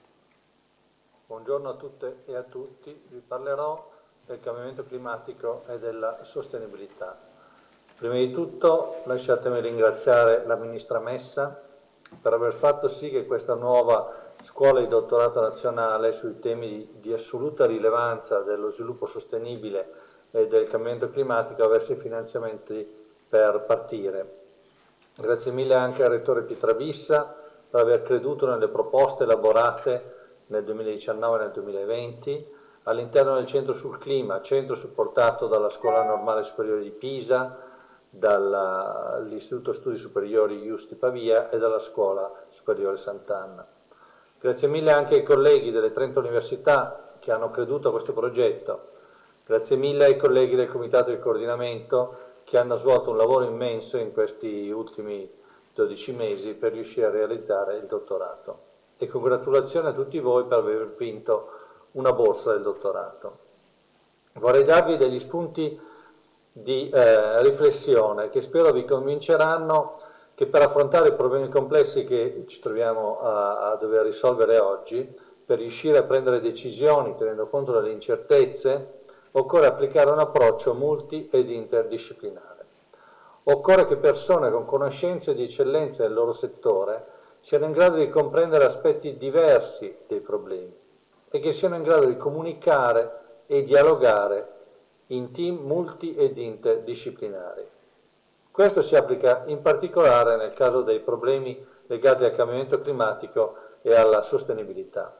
Buongiorno a tutte e a tutti. Vi parlerò del cambiamento climatico e della sostenibilità. Prima di tutto lasciatemi ringraziare la Ministra Messa per aver fatto sì che questa nuova scuola di dottorato nazionale sui temi di, di assoluta rilevanza dello sviluppo sostenibile e del cambiamento climatico avesse finanziamenti per partire. Grazie mille anche al Rettore Pietravissa per aver creduto nelle proposte elaborate nel duemiladiciannove e nel duemilaventi, all'interno del Centro sul Clima, centro supportato dalla Scuola Normale Superiore di Pisa, dall'Istituto Studi Superiori Ius di Pavia e dalla Scuola Superiore Sant'Anna. Grazie mille anche ai colleghi delle trenta università che hanno creduto a questo progetto. Grazie mille ai colleghi del Comitato di Coordinamento che hanno svolto un lavoro immenso in questi ultimi dodici mesi per riuscire a realizzare il dottorato. E congratulazioni a tutti voi per aver vinto una borsa del dottorato. Vorrei darvi degli spunti di eh, riflessione che spero vi convinceranno che per affrontare i problemi complessi che ci troviamo a, a dover risolvere oggi, per riuscire a prendere decisioni tenendo conto delle incertezze, occorre applicare un approccio multi ed interdisciplinare. Occorre che persone con conoscenze di eccellenza nel loro settore siano in grado di comprendere aspetti diversi dei problemi e che siano in grado di comunicare e dialogare in team multi ed interdisciplinari. Questo si applica in particolare nel caso dei problemi legati al cambiamento climatico e alla sostenibilità.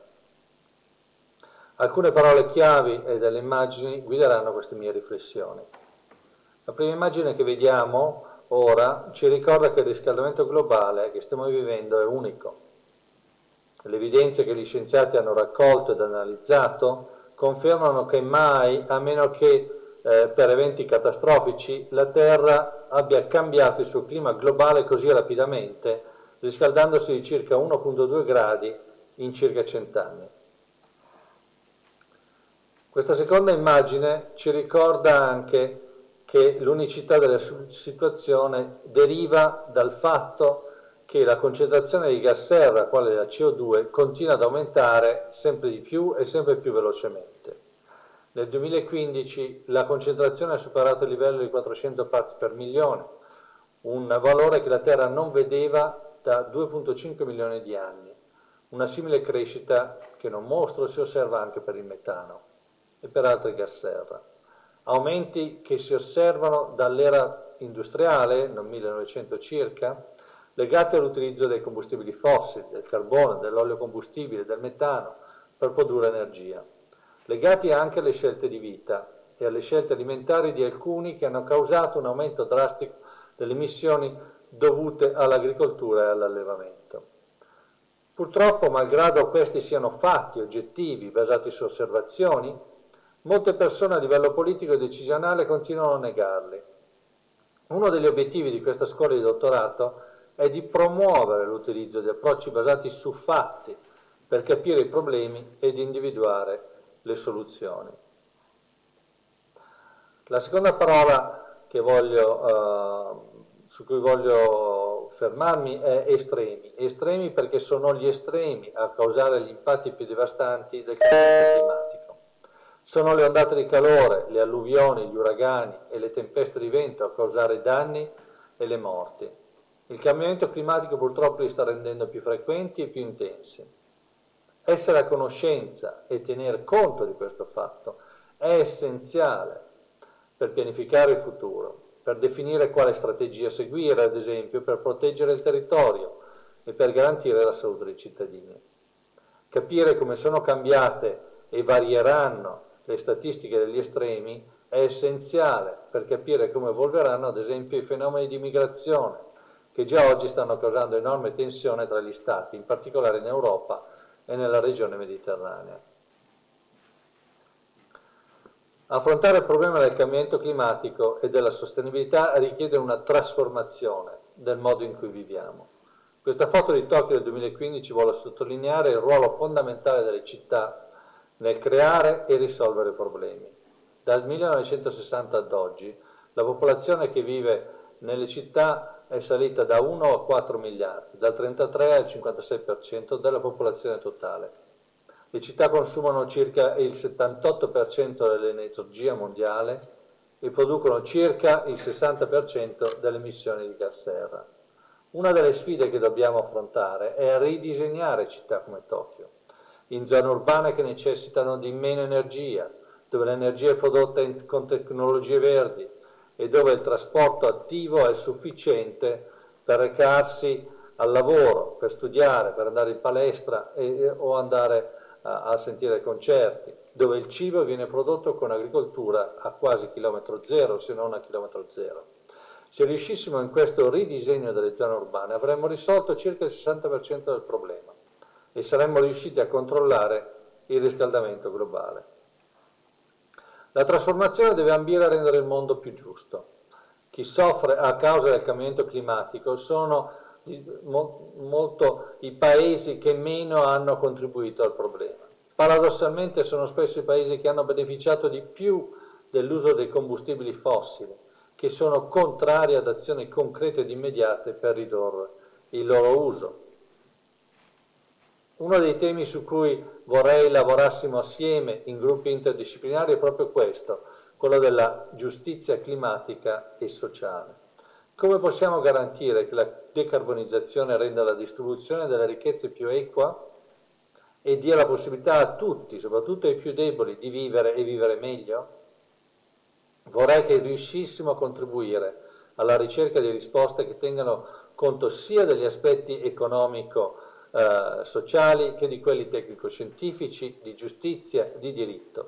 Alcune parole chiavi e delle immagini guideranno queste mie riflessioni. La prima immagine che vediamo ora ci ricorda che il riscaldamento globale che stiamo vivendo è unico. Le evidenze che gli scienziati hanno raccolto ed analizzato confermano che mai, a meno che eh, per eventi catastrofici, la Terra abbia cambiato il suo clima globale così rapidamente, riscaldandosi di circa uno virgola due gradi in circa cent'anni. Questa seconda immagine ci ricorda anche che l'unicità della situazione deriva dal fatto che la concentrazione di gas serra, quale la C O due, continua ad aumentare sempre di più e sempre più velocemente. Nel duemilaquindici la concentrazione ha superato il livello di quattrocento parti per milione, un valore che la Terra non vedeva da due virgola cinque milioni di anni. Una simile crescita che non mostro si osserva anche per il metano e per altri gas serra. Aumenti che si osservano dall'era industriale, nel millenovecento circa, legati all'utilizzo dei combustibili fossili, del carbone, dell'olio combustibile, del metano, per produrre energia. Legati anche alle scelte di vita e alle scelte alimentari di alcuni che hanno causato un aumento drastico delle emissioni dovute all'agricoltura e all'allevamento. Purtroppo, malgrado questi siano fatti oggettivi basati su osservazioni, molte persone a livello politico e decisionale continuano a negarli. Uno degli obiettivi di questa scuola di dottorato è di promuovere l'utilizzo di approcci basati su fatti per capire i problemi ed individuare le soluzioni. La seconda parola che voglio, uh, su cui voglio fermarmi è estremi. Estremi perché sono gli estremi a causare gli impatti più devastanti del cambiamento climatico. Sono le ondate di calore, le alluvioni, gli uragani e le tempeste di vento a causare i danni e le morti. Il cambiamento climatico purtroppo li sta rendendo più frequenti e più intensi. Essere a conoscenza e tener conto di questo fatto è essenziale per pianificare il futuro, per definire quale strategia seguire, ad esempio, per proteggere il territorio e per garantire la salute dei cittadini. Capire come sono cambiate e varieranno le statistiche degli estremi è essenziale per capire come evolveranno, ad esempio, i fenomeni di migrazione, che già oggi stanno causando enorme tensione tra gli Stati, in particolare in Europa e nella regione mediterranea. Affrontare il problema del cambiamento climatico e della sostenibilità richiede una trasformazione del modo in cui viviamo. Questa foto di Tokyo del duemilaquindici vuole sottolineare il ruolo fondamentale delle città nel creare e risolvere problemi. Dal millenovecentosessanta ad oggi la popolazione che vive nelle città è salita da uno a quattro miliardi, dal trentatré al cinquantasei per cento della popolazione totale. Le città consumano circa il settantotto per cento dell'energia mondiale e producono circa il sessanta per cento delle emissioni di gas serra. Una delle sfide che dobbiamo affrontare è ridisegnare città come Tokyo, in zone urbane che necessitano di meno energia, dove l'energia è prodotta in, con tecnologie verdi e dove il trasporto attivo è sufficiente per recarsi al lavoro, per studiare, per andare in palestra e, o andare a, a sentire concerti, dove il cibo viene prodotto con agricoltura a quasi chilometro zero, se non a chilometro zero. Se riuscissimo in questo ridisegno delle zone urbane avremmo risolto circa il sessanta per cento del problema e saremmo riusciti a controllare il riscaldamento globale. La trasformazione deve ambire a rendere il mondo più giusto. Chi soffre a causa del cambiamento climatico sono molto i paesi che meno hanno contribuito al problema. Paradossalmente sono spesso i paesi che hanno beneficiato di più dell'uso dei combustibili fossili, che sono contrari ad azioni concrete ed immediate per ridurre il loro uso. Uno dei temi su cui vorrei lavorassimo assieme in gruppi interdisciplinari è proprio questo, quello della giustizia climatica e sociale. Come possiamo garantire che la decarbonizzazione renda la distribuzione delle ricchezze più equa e dia la possibilità a tutti, soprattutto ai più deboli, di vivere e vivere meglio? Vorrei che riuscissimo a contribuire alla ricerca di risposte che tengano conto sia degli aspetti economico eh, sociali che di quelli tecnico-scientifici, di giustizia, di diritto.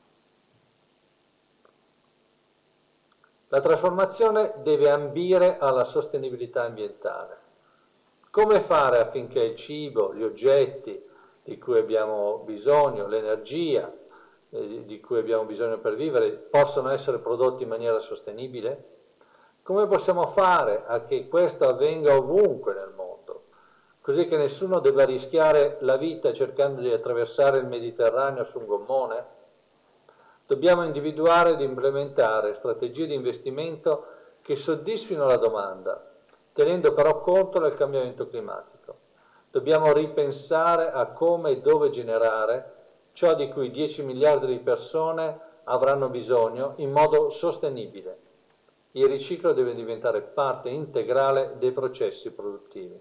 La trasformazione deve ambire alla sostenibilità ambientale. Come fare affinché il cibo, gli oggetti di cui abbiamo bisogno, l'energia eh, di cui abbiamo bisogno per vivere, possano essere prodotti in maniera sostenibile? Come possiamo fare a che questo avvenga ovunque nel mondo, così che nessuno debba rischiare la vita cercando di attraversare il Mediterraneo su un gommone? Dobbiamo individuare ed implementare strategie di investimento che soddisfino la domanda, tenendo però conto del cambiamento climatico. Dobbiamo ripensare a come e dove generare ciò di cui dieci miliardi di persone avranno bisogno in modo sostenibile. Il riciclo deve diventare parte integrale dei processi produttivi.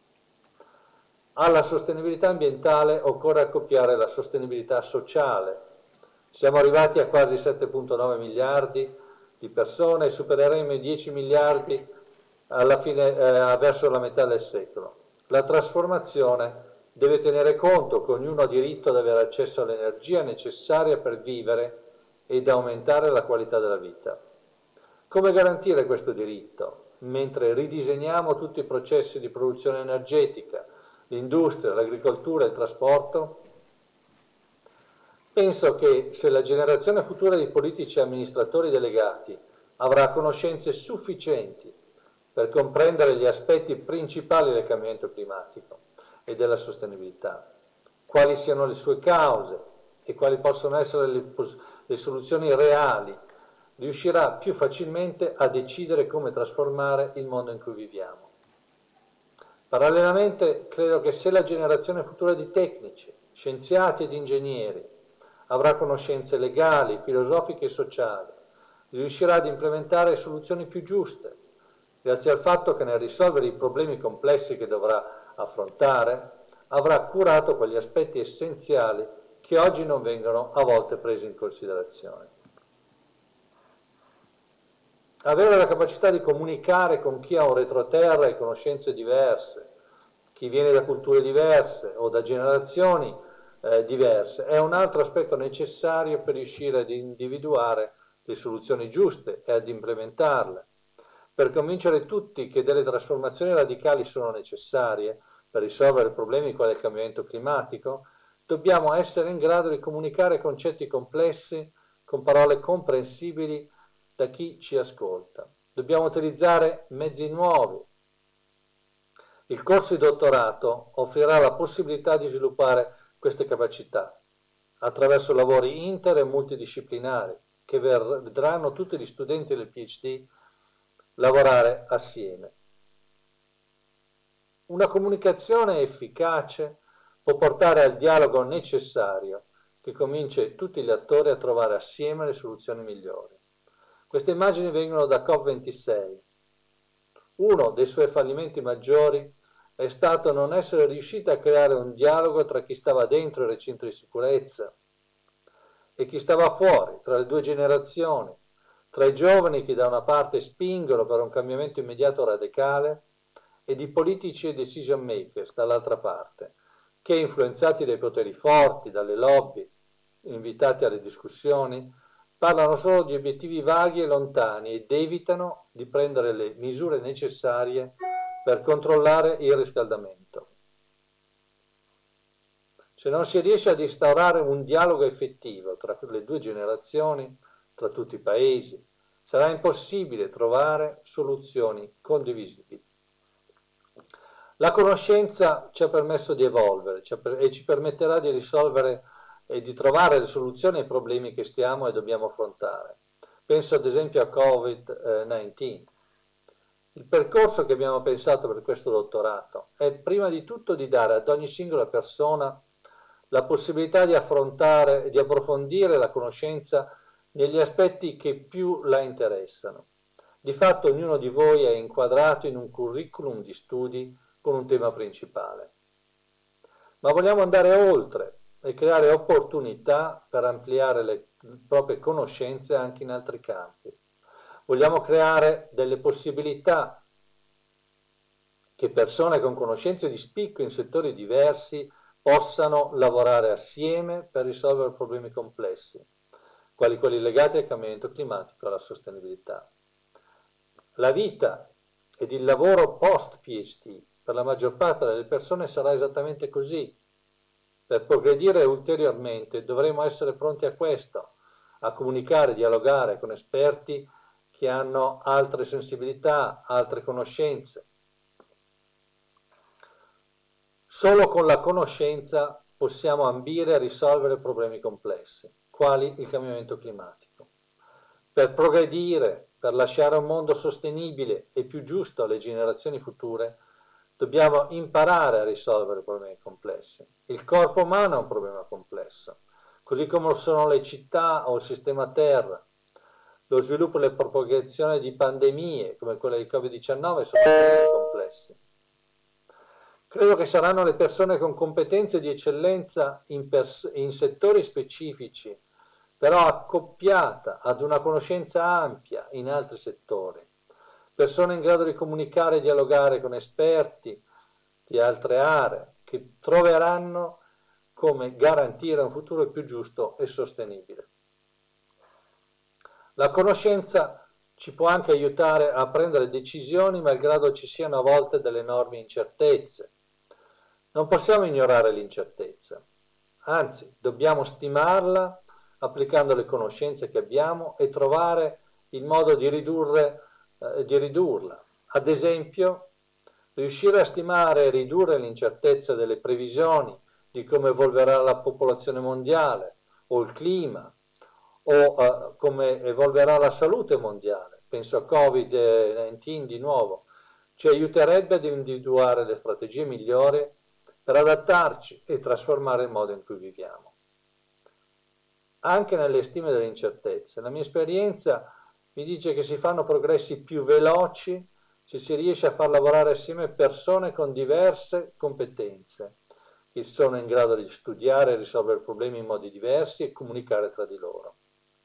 Alla sostenibilità ambientale occorre accoppiare la sostenibilità sociale. Siamo arrivati a quasi sette virgola nove miliardi di persone e supereremo i dieci miliardi alla fine, eh, verso la metà del secolo. La trasformazione deve tenere conto che ognuno ha diritto ad avere accesso all'energia necessaria per vivere ed aumentare la qualità della vita. Come garantire questo diritto? Mentre ridisegniamo tutti i processi di produzione energetica, l'industria, l'agricoltura e il trasporto? Penso che se la generazione futura di politici e amministratori delegati avrà conoscenze sufficienti per comprendere gli aspetti principali del cambiamento climatico e della sostenibilità, quali siano le sue cause e quali possono essere le, le soluzioni reali, riuscirà più facilmente a decidere come trasformare il mondo in cui viviamo. Parallelamente, credo che se la generazione futura di tecnici, scienziati ed ingegneri avrà conoscenze legali, filosofiche e sociali, riuscirà ad implementare soluzioni più giuste, grazie al fatto che nel risolvere i problemi complessi che dovrà affrontare, avrà curato quegli aspetti essenziali che oggi non vengono a volte presi in considerazione. Avere la capacità di comunicare con chi ha un retroterra e conoscenze diverse, chi viene da culture diverse o da generazioni eh, diverse, è un altro aspetto necessario per riuscire ad individuare le soluzioni giuste e ad implementarle. Per convincere tutti che delle trasformazioni radicali sono necessarie per risolvere problemi quali il cambiamento climatico, dobbiamo essere in grado di comunicare concetti complessi con parole comprensibili da chi ci ascolta. Dobbiamo utilizzare mezzi nuovi. Il corso di dottorato offrirà la possibilità di sviluppare queste capacità attraverso lavori inter e multidisciplinari che vedranno tutti gli studenti del PhD lavorare assieme. Una comunicazione efficace può portare al dialogo necessario che convince tutti gli attori a trovare assieme le soluzioni migliori. Queste immagini vengono da COP ventisei. Uno dei suoi fallimenti maggiori è stato non essere riuscito a creare un dialogo tra chi stava dentro il recinto di sicurezza e chi stava fuori, tra le due generazioni, tra i giovani che da una parte spingono per un cambiamento immediato radicale e di politici e decision makers dall'altra parte, che influenzati dai poteri forti, dalle lobby, invitati alle discussioni, parlano solo di obiettivi vaghi e lontani ed evitano di prendere le misure necessarie per controllare il riscaldamento. Se non si riesce ad instaurare un dialogo effettivo tra le due generazioni, tra tutti i paesi, sarà impossibile trovare soluzioni condivisibili. La conoscenza ci ha permesso di evolvere e ci permetterà di risolvere e di trovare le soluzioni ai problemi che stiamo e dobbiamo affrontare. Penso ad esempio a Covid diciannove. Il percorso che abbiamo pensato per questo dottorato è prima di tutto di dare ad ogni singola persona la possibilità di affrontare e di approfondire la conoscenza negli aspetti che più la interessano. Di fatto ognuno di voi è inquadrato in un curriculum di studi con un tema principale. Ma vogliamo andare oltre e creare opportunità per ampliare le proprie conoscenze anche in altri campi. Vogliamo creare delle possibilità che persone con conoscenze di spicco in settori diversi possano lavorare assieme per risolvere problemi complessi, quali quelli legati al cambiamento climatico e alla sostenibilità. La vita ed il lavoro post-PhD per la maggior parte delle persone sarà esattamente così. Per progredire ulteriormente dovremo essere pronti a questo, a comunicare, dialogare con esperti che hanno altre sensibilità, altre conoscenze. Solo con la conoscenza possiamo ambire a risolvere problemi complessi. quali il cambiamento climatico. Per progredire, per lasciare un mondo sostenibile e più giusto alle generazioni future, dobbiamo imparare a risolvere problemi complessi. Il corpo umano è un problema complesso, così come lo sono le città o il sistema terra. Lo sviluppo e la propagazione di pandemie, come quella di Covid diciannove, sono problemi complessi. Credo che saranno le persone con competenze di eccellenza in, in settori specifici, però accoppiata ad una conoscenza ampia in altri settori, persone in grado di comunicare e dialogare con esperti di altre aree, che troveranno come garantire un futuro più giusto e sostenibile. La conoscenza ci può anche aiutare a prendere decisioni malgrado ci siano a volte delle enormi incertezze. Non possiamo ignorare l'incertezza, anzi dobbiamo stimarla applicando le conoscenze che abbiamo e trovare il modo di, ridurre, eh, di ridurla. Ad esempio, riuscire a stimare e ridurre l'incertezza delle previsioni di come evolverà la popolazione mondiale o il clima o eh, come evolverà la salute mondiale, penso a Covid diciannove di nuovo, ci aiuterebbe ad individuare le strategie migliori per adattarci e trasformare il modo in cui viviamo. Anche nelle stime delle incertezze, la mia esperienza mi dice che si fanno progressi più veloci se si riesce a far lavorare assieme persone con diverse competenze, che sono in grado di studiare e risolvere problemi in modi diversi e comunicare tra di loro.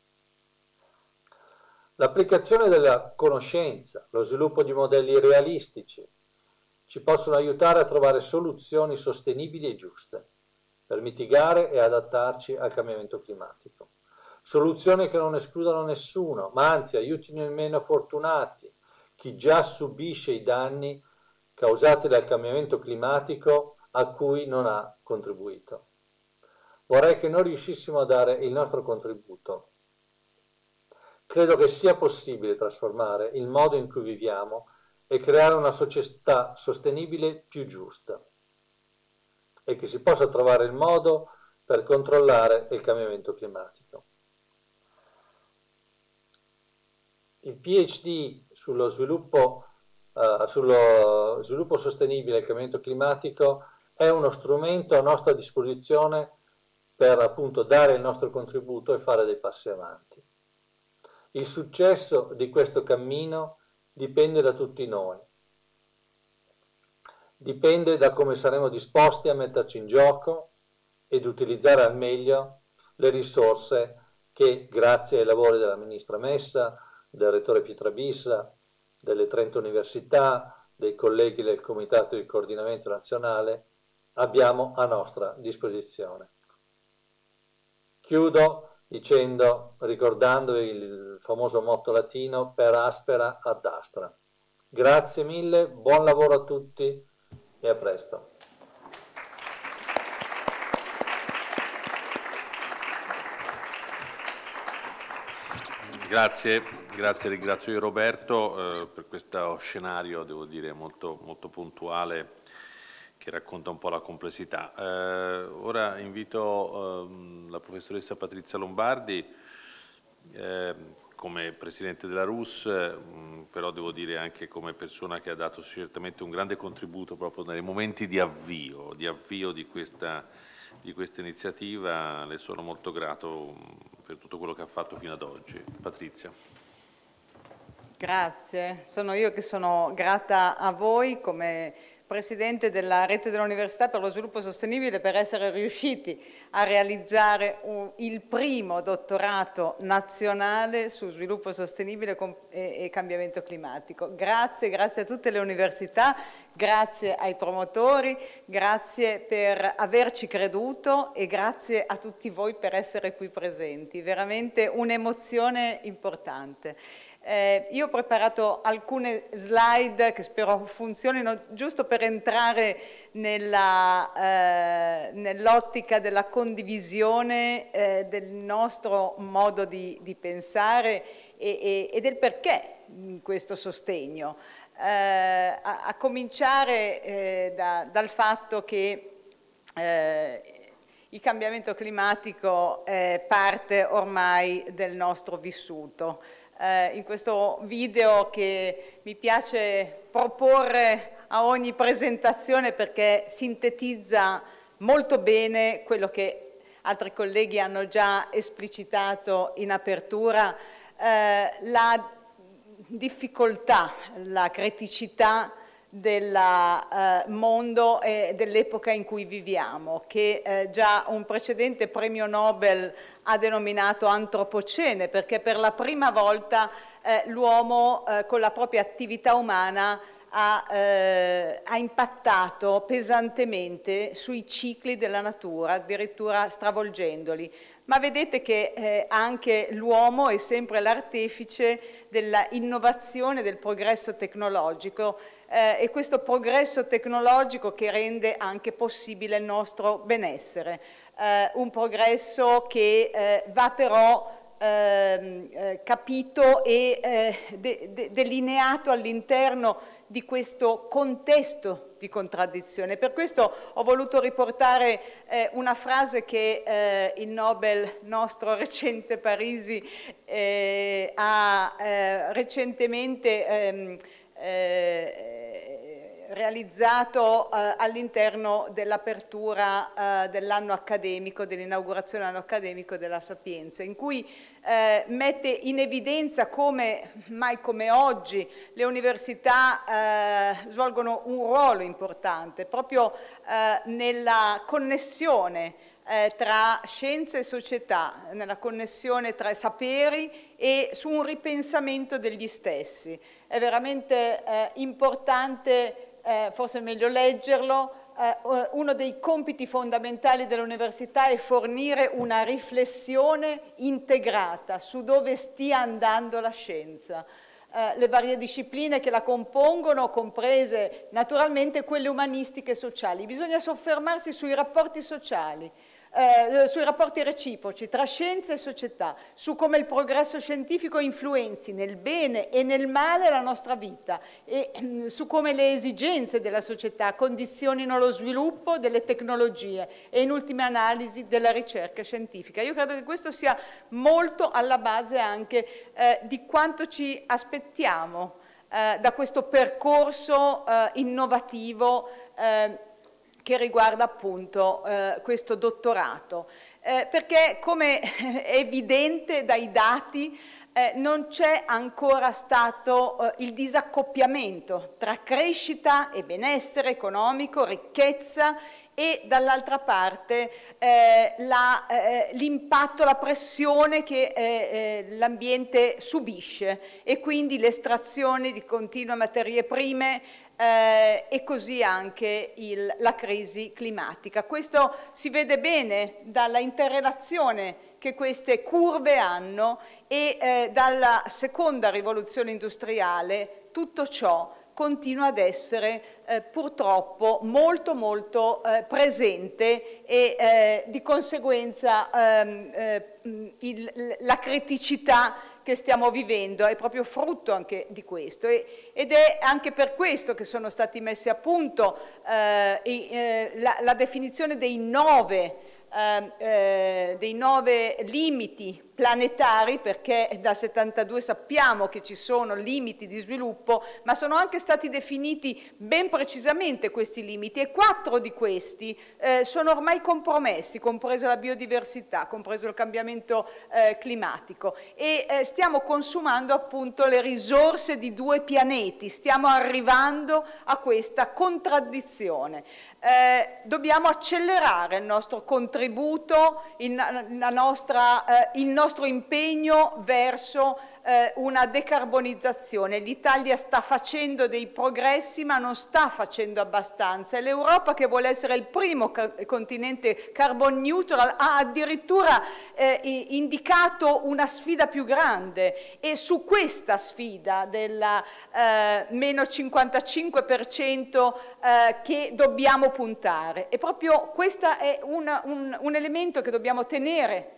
L'applicazione della conoscenza, lo sviluppo di modelli realistici, ci possono aiutare a trovare soluzioni sostenibili e giuste per mitigare e adattarci al cambiamento climatico. Soluzioni che non escludano nessuno, ma anzi aiutino i meno fortunati, chi già subisce i danni causati dal cambiamento climatico a cui non ha contribuito. Vorrei che noi riuscissimo a dare il nostro contributo. Credo che sia possibile trasformare il modo in cui viviamo e creare una società sostenibile più giusta e che si possa trovare il modo per controllare il cambiamento climatico. Il PhD sullo sviluppo, uh, sullo sviluppo sostenibile e il cambiamento climatico è uno strumento a nostra disposizione per appunto dare il nostro contributo e fare dei passi avanti. Il successo di questo cammino dipende da tutti noi. Dipende da come saremo disposti a metterci in gioco ed utilizzare al meglio le risorse che, grazie ai lavori della Ministra Messa, del Rettore Pietrabissa, delle trenta università, dei colleghi del Comitato di Coordinamento Nazionale, abbiamo a nostra disposizione. Chiudo dicendo, ricordando il famoso motto latino per aspera ad astra. Grazie mille, buon lavoro a tutti e a presto. Grazie, grazie, ringrazio io Roberto eh, per questo scenario, devo dire, molto, molto puntuale, che racconta un po' la complessità. Eh, ora invito eh, la professoressa Patrizia Lombardi, eh, come Presidente della R U S, mh, però devo dire anche come persona che ha dato certamente un grande contributo proprio nei momenti di avvio, di avvio di questa, di questa iniziativa. Le sono molto grato mh, per tutto quello che ha fatto fino ad oggi. Patrizia. Grazie, sono io che sono grata a voi come Presidente della Rete dell'Università per lo Sviluppo Sostenibile per essere riusciti a realizzare un, il primo dottorato nazionale su sviluppo sostenibile e, e cambiamento climatico. Grazie, grazie a tutte le università, grazie ai promotori, grazie per averci creduto e grazie a tutti voi per essere qui presenti. Veramente un'emozione importante. Eh, io ho preparato alcune slide che spero funzionino giusto per entrare nella, eh, nell'ottica della condivisione eh, del nostro modo di, di pensare e, e, e del perché questo sostegno. Eh, a, a cominciare eh, da, dal fatto che eh, il cambiamento climatico è parte ormai del nostro vissuto. Eh, in questo video che mi piace proporre a ogni presentazione perché sintetizza molto bene quello che altri colleghi hanno già esplicitato in apertura, eh, la difficoltà, la criticità del eh, mondo e dell'epoca in cui viviamo, che eh, già un precedente premio Nobel ha denominato antropocene, perché per la prima volta eh, l'uomo eh, con la propria attività umana ha, eh, ha impattato pesantemente sui cicli della natura, addirittura stravolgendoli. Ma vedete che eh, anche l'uomo è sempre l'artefice dell'innovazione, del progresso tecnologico, eh, e questo progresso tecnologico che rende anche possibile il nostro benessere. Eh, un progresso che eh, va però eh, eh, capito e eh, de de delineato all'interno di questo contesto di contraddizione. Per questo ho voluto riportare eh, una frase che eh, il Nobel nostro recente Parisi eh, ha eh, recentemente ehm, eh, realizzato eh, all'interno dell'apertura eh, dell'anno accademico, dell'inaugurazione dell'anno accademico della Sapienza, in cui eh, mette in evidenza come mai come oggi le università eh, svolgono un ruolo importante proprio eh, nella connessione eh, tra scienza e società, nella connessione tra saperi e su un ripensamento degli stessi. È veramente eh, importante. Eh, forse è meglio leggerlo, eh, uno dei compiti fondamentali dell'università è fornire una riflessione integrata su dove stia andando la scienza. Eh, le varie discipline che la compongono, comprese naturalmente quelle umanistiche e sociali. Bisogna soffermarsi sui rapporti sociali, eh, sui rapporti reciproci tra scienza e società, su come il progresso scientifico influenzi nel bene e nel male la nostra vita e eh, su come le esigenze della società condizionino lo sviluppo delle tecnologie e in ultima analisi della ricerca scientifica. Io credo che questo sia molto alla base anche eh, di quanto ci aspettiamo eh, da questo percorso eh, innovativo eh, che riguarda appunto eh, questo dottorato, eh, perché come è evidente dai dati eh, non c'è ancora stato eh, il disaccoppiamento tra crescita e benessere economico, ricchezza e dall'altra parte eh, l'impatto, la, eh, la pressione che eh, eh, l'ambiente subisce e quindi l'estrazione di continue materie prime eh, e così anche il, la crisi climatica. Questo si vede bene dalla interrelazione che queste curve hanno e eh, dalla seconda rivoluzione industriale tutto ciò continua ad essere eh, purtroppo molto molto eh, presente e eh, di conseguenza ehm, eh, il, la criticità che stiamo vivendo è proprio frutto anche di questo e, ed è anche per questo che sono stati messi a punto eh, eh, la, la definizione dei nove, eh, eh, dei nove limiti planetari, perché dal settantadue sappiamo che ci sono limiti di sviluppo, ma sono anche stati definiti ben precisamente questi limiti e quattro di questi eh, sono ormai compromessi, compresa la biodiversità, compreso il cambiamento eh, climatico e eh, stiamo consumando appunto le risorse di due pianeti, stiamo arrivando a questa contraddizione. Eh, dobbiamo accelerare il nostro contributo, il, la nostra, eh, il nostro impegno verso eh, una decarbonizzazione. L'Italia sta facendo dei progressi ma non sta facendo abbastanza e l'Europa, che vuole essere il primo continente carbon neutral, ha addirittura eh, indicato una sfida più grande e su questa sfida del eh, meno cinquantacinque per cento eh, che dobbiamo puntare e proprio questo è un, un, un elemento che dobbiamo tenere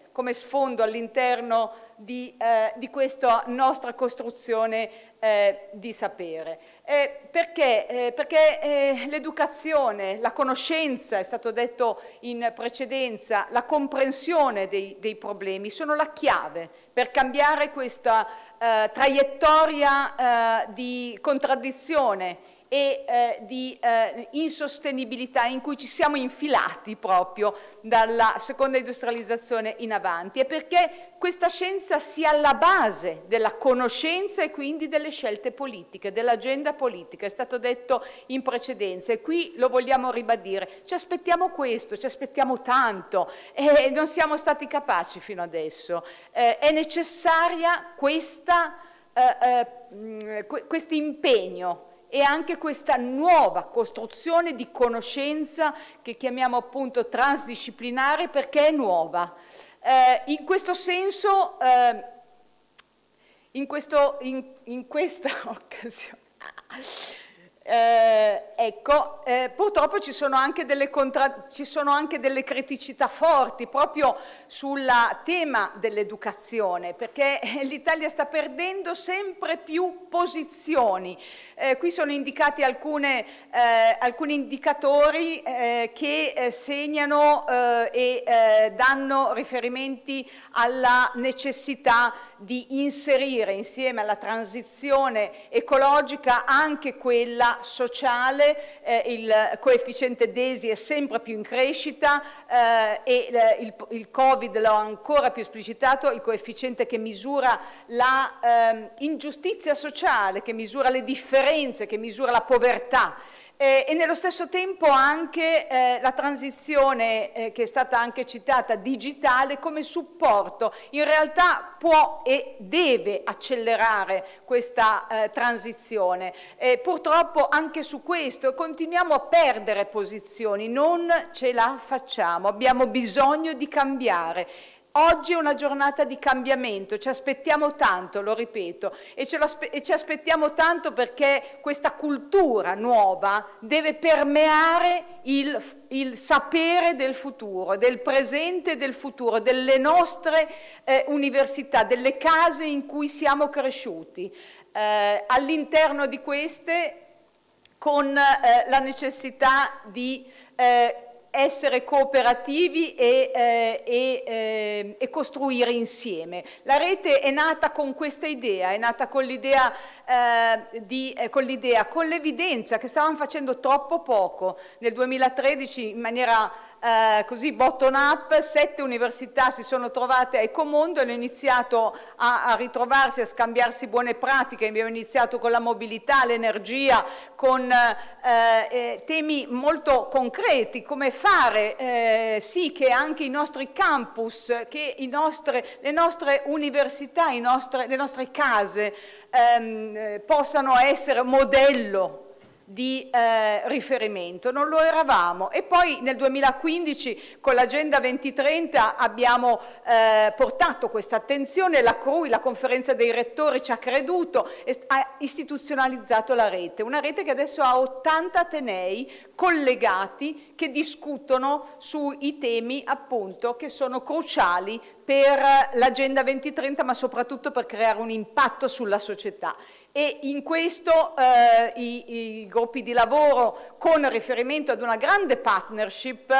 come sfondo all'interno di, eh, di questa nostra costruzione eh, di sapere. Eh, perché? Eh, perché eh, l'educazione, la conoscenza, è stato detto in precedenza, la comprensione dei, dei problemi sono la chiave per cambiare questa eh, traiettoria eh, di contraddizione e eh, di eh, insostenibilità in cui ci siamo infilati proprio dalla seconda industrializzazione in avanti, e perché questa scienza sia alla base della conoscenza e quindi delle scelte politiche, dell'agenda politica. È stato detto in precedenza e qui lo vogliamo ribadire: ci aspettiamo questo, ci aspettiamo tanto e non siamo stati capaci fino adesso. Eh, è necessaria questa, eh, eh, questo impegno e anche questa nuova costruzione di conoscenza che chiamiamo appunto transdisciplinare, perché è nuova. Eh, in questo senso, eh, in, questo, in, in questa occasione, eh, ecco, eh, purtroppo ci sono, anche delle contra... ci sono anche delle criticità forti proprio sul tema dell'educazione, perché l'Italia sta perdendo sempre più posizioni. Eh, qui sono indicati alcune, eh, alcuni indicatori eh, che eh, segnano eh, e eh, danno riferimenti alla necessità di inserire insieme alla transizione ecologica anche quella sociale. Eh, il coefficiente DESI è sempre più in crescita eh, e il, il Covid l'ha ancora più esplicitato, il coefficiente che misura la eh, ingiustizia sociale, che misura le differenze, che misura la povertà. Eh, e nello stesso tempo anche eh, la transizione eh, che è stata anche citata digitale come supporto, in realtà può e deve accelerare questa eh, transizione. Eh, purtroppo anche su questo continuiamo a perdere posizioni, non ce la facciamo, abbiamo bisogno di cambiare. Oggi è una giornata di cambiamento, ci aspettiamo tanto, lo ripeto, e, ce e ci aspettiamo tanto perché questa cultura nuova deve permeare il, il sapere del futuro, del presente e del futuro, delle nostre eh, università, delle case in cui siamo cresciuti. Eh, all'interno di queste, con eh, la necessità di eh, essere cooperativi e, eh, e, eh, e costruire insieme. La rete è nata con questa idea, è nata con l'idea, eh, di, eh, con l'idea, con l'evidenza che stavamo facendo troppo poco. Nel duemilatredici, in maniera eh, così bottom up, sette università si sono trovate a Ecomondo e hanno iniziato a, a ritrovarsi, a scambiarsi buone pratiche. Abbiamo iniziato con la mobilità, l'energia, con eh, eh, temi molto concreti, come fare eh, sì che anche i nostri campus, che i nostre, le nostre università, i nostre, le nostre case ehm, possano essere modello di eh, riferimento. Non lo eravamo, e poi nel duemilaquindici con l'Agenda duemilatrenta abbiamo eh, portato questa attenzione, la C R U I, la conferenza dei rettori ci ha creduto e ha istituzionalizzato la rete, una rete che adesso ha ottanta atenei collegati che discutono sui temi appunto che sono cruciali per l'Agenda duemilatrenta, ma soprattutto per creare un impatto sulla società. E in questo eh, i, i gruppi di lavoro, con riferimento ad una grande partnership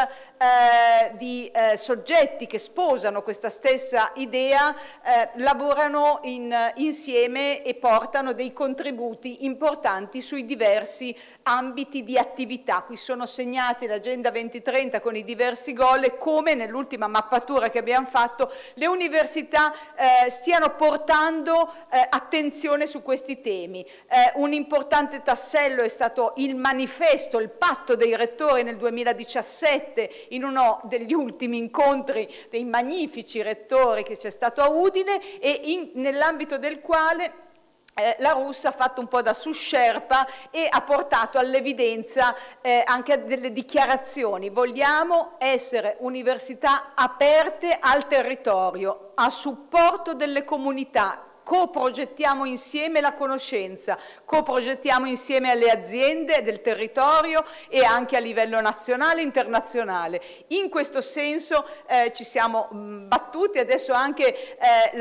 eh, di eh, soggetti che sposano questa stessa idea, eh, lavorano in, insieme e portano dei contributi importanti sui diversi ambiti di attività. Qui sono segnati l'Agenda duemilatrenta con i diversi goal e come nell'ultima mappatura che abbiamo fatto le università eh, stiano portando eh, attenzione su questi temi. Eh, un importante tassello è stato il manifesto, il patto dei rettori nel duemiladiciassette, in uno degli ultimi incontri dei magnifici rettori che c'è stato a Udine, e nell'ambito del quale Eh, la Russa ha fatto un po' da suscerpa e ha portato all'evidenza eh, anche delle dichiarazioni. Vogliamo essere università aperte al territorio, a supporto delle comunità, coprogettiamo insieme la conoscenza, coprogettiamo insieme alle aziende del territorio e anche a livello nazionale e internazionale. In questo senso eh, ci siamo mh, battuti, adesso anche eh,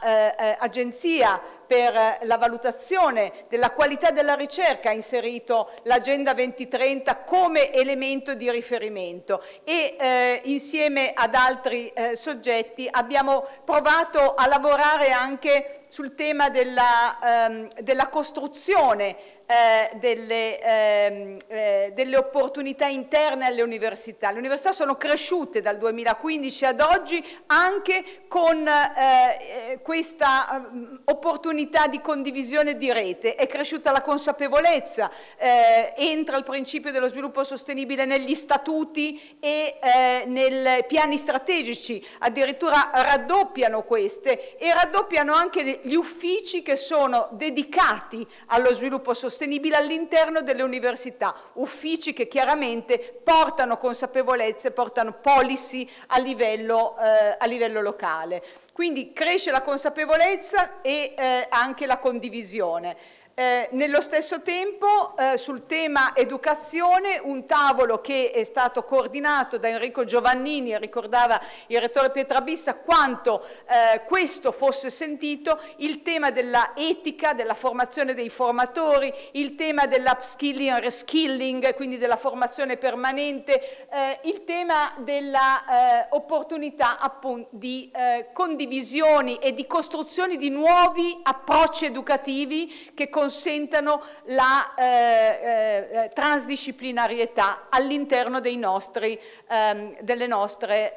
l'Agenzia eh, per la valutazione della qualità della ricerca ha inserito l'Agenda duemilatrenta come elemento di riferimento e eh, insieme ad altri eh, soggetti abbiamo provato a lavorare anche sul tema della, ehm, della costruzione eh, delle, ehm, eh, delle opportunità interne alle università. Le università sono cresciute dal duemilaquindici ad oggi anche con eh, questa eh, opportunità di condivisione di rete. È cresciuta la consapevolezza, eh, entra il principio dello sviluppo sostenibile negli statuti e eh, nei piani strategici, addirittura raddoppiano queste e raddoppiano anche gli uffici che sono dedicati allo sviluppo sostenibile all'interno delle università, uffici che chiaramente portano consapevolezze, portano policy a livello, eh, a livello locale. Quindi cresce la consapevolezza e eh, anche la condivisione. Eh, nello stesso tempo eh, sul tema educazione un tavolo che è stato coordinato da Enrico Giovannini, ricordava il rettore Pietrabissa quanto eh, questo fosse sentito, il tema della etica, della formazione dei formatori, il tema dell'upskilling e reskilling, quindi della formazione permanente, eh, il tema della eh, opportunità appunto di eh, condivisioni e di costruzioni di nuovi approcci educativi che consentano la eh, eh, transdisciplinarietà all'interno dei nostri, ehm, delle nostre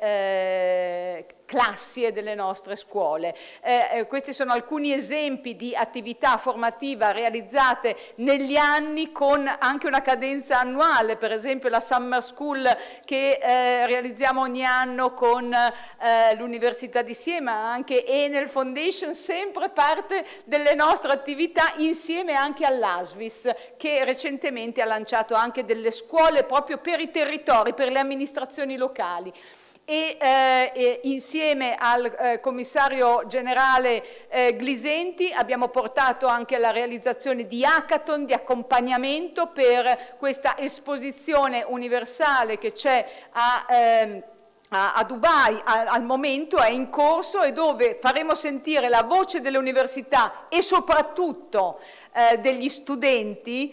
eh, classi e delle nostre scuole. Eh, eh, questi sono alcuni esempi di attività formativa realizzate negli anni con anche una cadenza annuale, per esempio la Summer School che eh, realizziamo ogni anno con eh, l'Università di Siena, anche Enel Foundation, sempre parte delle nostre attività insieme anche all'A S V I S che recentemente ha lanciato anche delle scuole proprio per i territori, per le amministrazioni locali. E, eh, e insieme al eh, commissario generale eh, Glisenti abbiamo portato anche alla realizzazione di hackathon di accompagnamento per questa esposizione universale che c'è a ehm, a Dubai al momento, è in corso e dove faremo sentire la voce delle università e soprattutto eh, degli studenti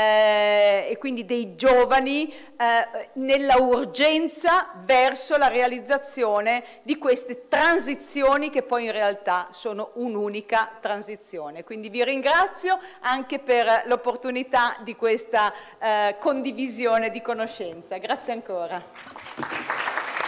eh, e quindi dei giovani eh, nella urgenza verso la realizzazione di queste transizioni che poi in realtà sono un'unica transizione. Quindi vi ringrazio anche per l'opportunità di questa eh, condivisione di conoscenza. Grazie ancora.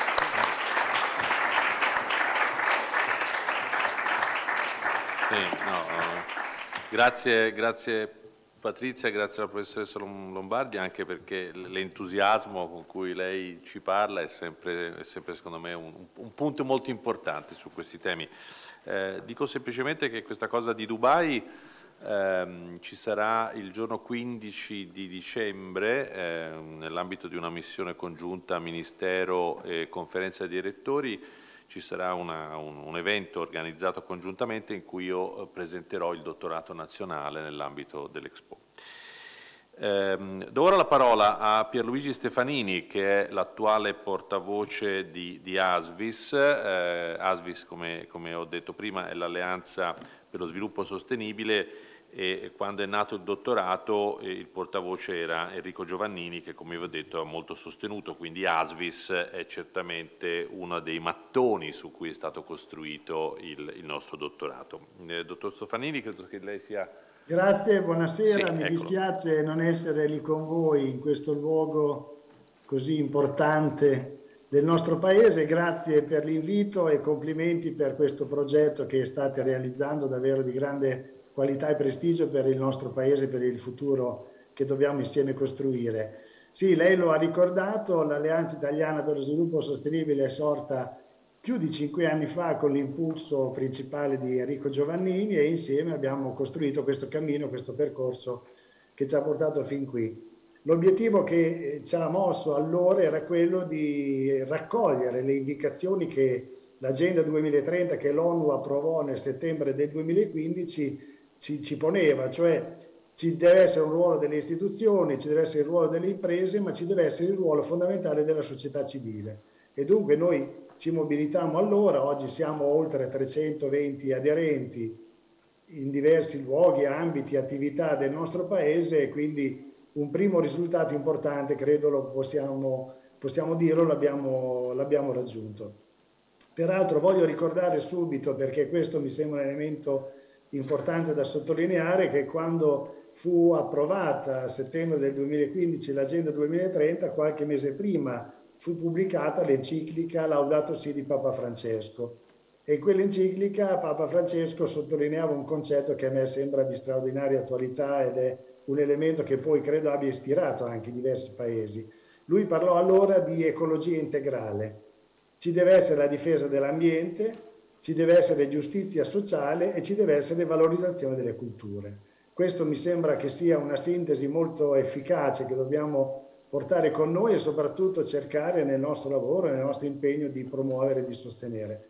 Sì, no, grazie, grazie Patrizia, grazie alla professoressa Lombardi, anche perché l'entusiasmo con cui lei ci parla è sempre, è sempre secondo me un, un punto molto importante su questi temi. Eh, dico semplicemente che questa cosa di Dubai ehm, ci sarà il giorno quindici di dicembre eh, nell'ambito di una missione congiunta Ministero e Conferenza dei Rettori. Ci sarà una, un, un evento organizzato congiuntamente in cui io presenterò il dottorato nazionale nell'ambito dell'Expo. Ehm, do ora la parola a Pierluigi Stefanini, che è l'attuale portavoce di, di A S V I S. Eh, A S V I S, come, come ho detto prima, è l'Alleanza per lo Sviluppo Sostenibile e quando è nato il dottorato eh, il portavoce era Enrico Giovannini, che come vi ho detto ha molto sostenuto, quindi A S V I S è certamente uno dei mattoni su cui è stato costruito il, il nostro dottorato. Eh, dottor Stefanini, credo che lei sia... Grazie, buonasera, sì, mi eccolo. dispiace non essere lì con voi in questo luogo così importante del nostro Paese. Grazie per l'invito e complimenti per questo progetto che state realizzando, davvero di grande qualità e prestigio per il nostro Paese, per il futuro che dobbiamo insieme costruire. Sì, lei lo ha ricordato, l'Alleanza Italiana per lo Sviluppo Sostenibile è sorta più di cinque anni fa con l'impulso principale di Enrico Giovannini e insieme abbiamo costruito questo cammino, questo percorso che ci ha portato fin qui. L'obiettivo che ci ha mosso allora era quello di raccogliere le indicazioni che l'Agenda duemilatrenta che l'ONU approvò nel settembre del duemilaquindici ci, ci poneva, cioè ci deve essere un ruolo delle istituzioni, ci deve essere il ruolo delle imprese, ma ci deve essere il ruolo fondamentale della società civile. E dunque noi ci mobilitammo allora, oggi siamo oltre trecentoventi aderenti in diversi luoghi, ambiti, attività del nostro paese, e quindi un primo risultato importante, credo lo possiamo, possiamo dirlo, l'abbiamo l'abbiamo raggiunto. Peraltro voglio ricordare subito, perché questo mi sembra un elemento importante da sottolineare, che quando fu approvata a settembre del duemilaquindici l'Agenda duemilatrenta, qualche mese prima fu pubblicata l'enciclica Laudato Si di Papa Francesco. E in quell'enciclica Papa Francesco sottolineava un concetto che a me sembra di straordinaria attualità ed è un elemento che poi credo abbia ispirato anche diversi paesi. Lui parlò allora di ecologia integrale. Ci deve essere la difesa dell'ambiente, ci deve essere giustizia sociale e ci deve essere valorizzazione delle culture. Questo mi sembra che sia una sintesi molto efficace che dobbiamo portare con noi e soprattutto cercare nel nostro lavoro, nel nostro impegno di promuovere e di sostenere.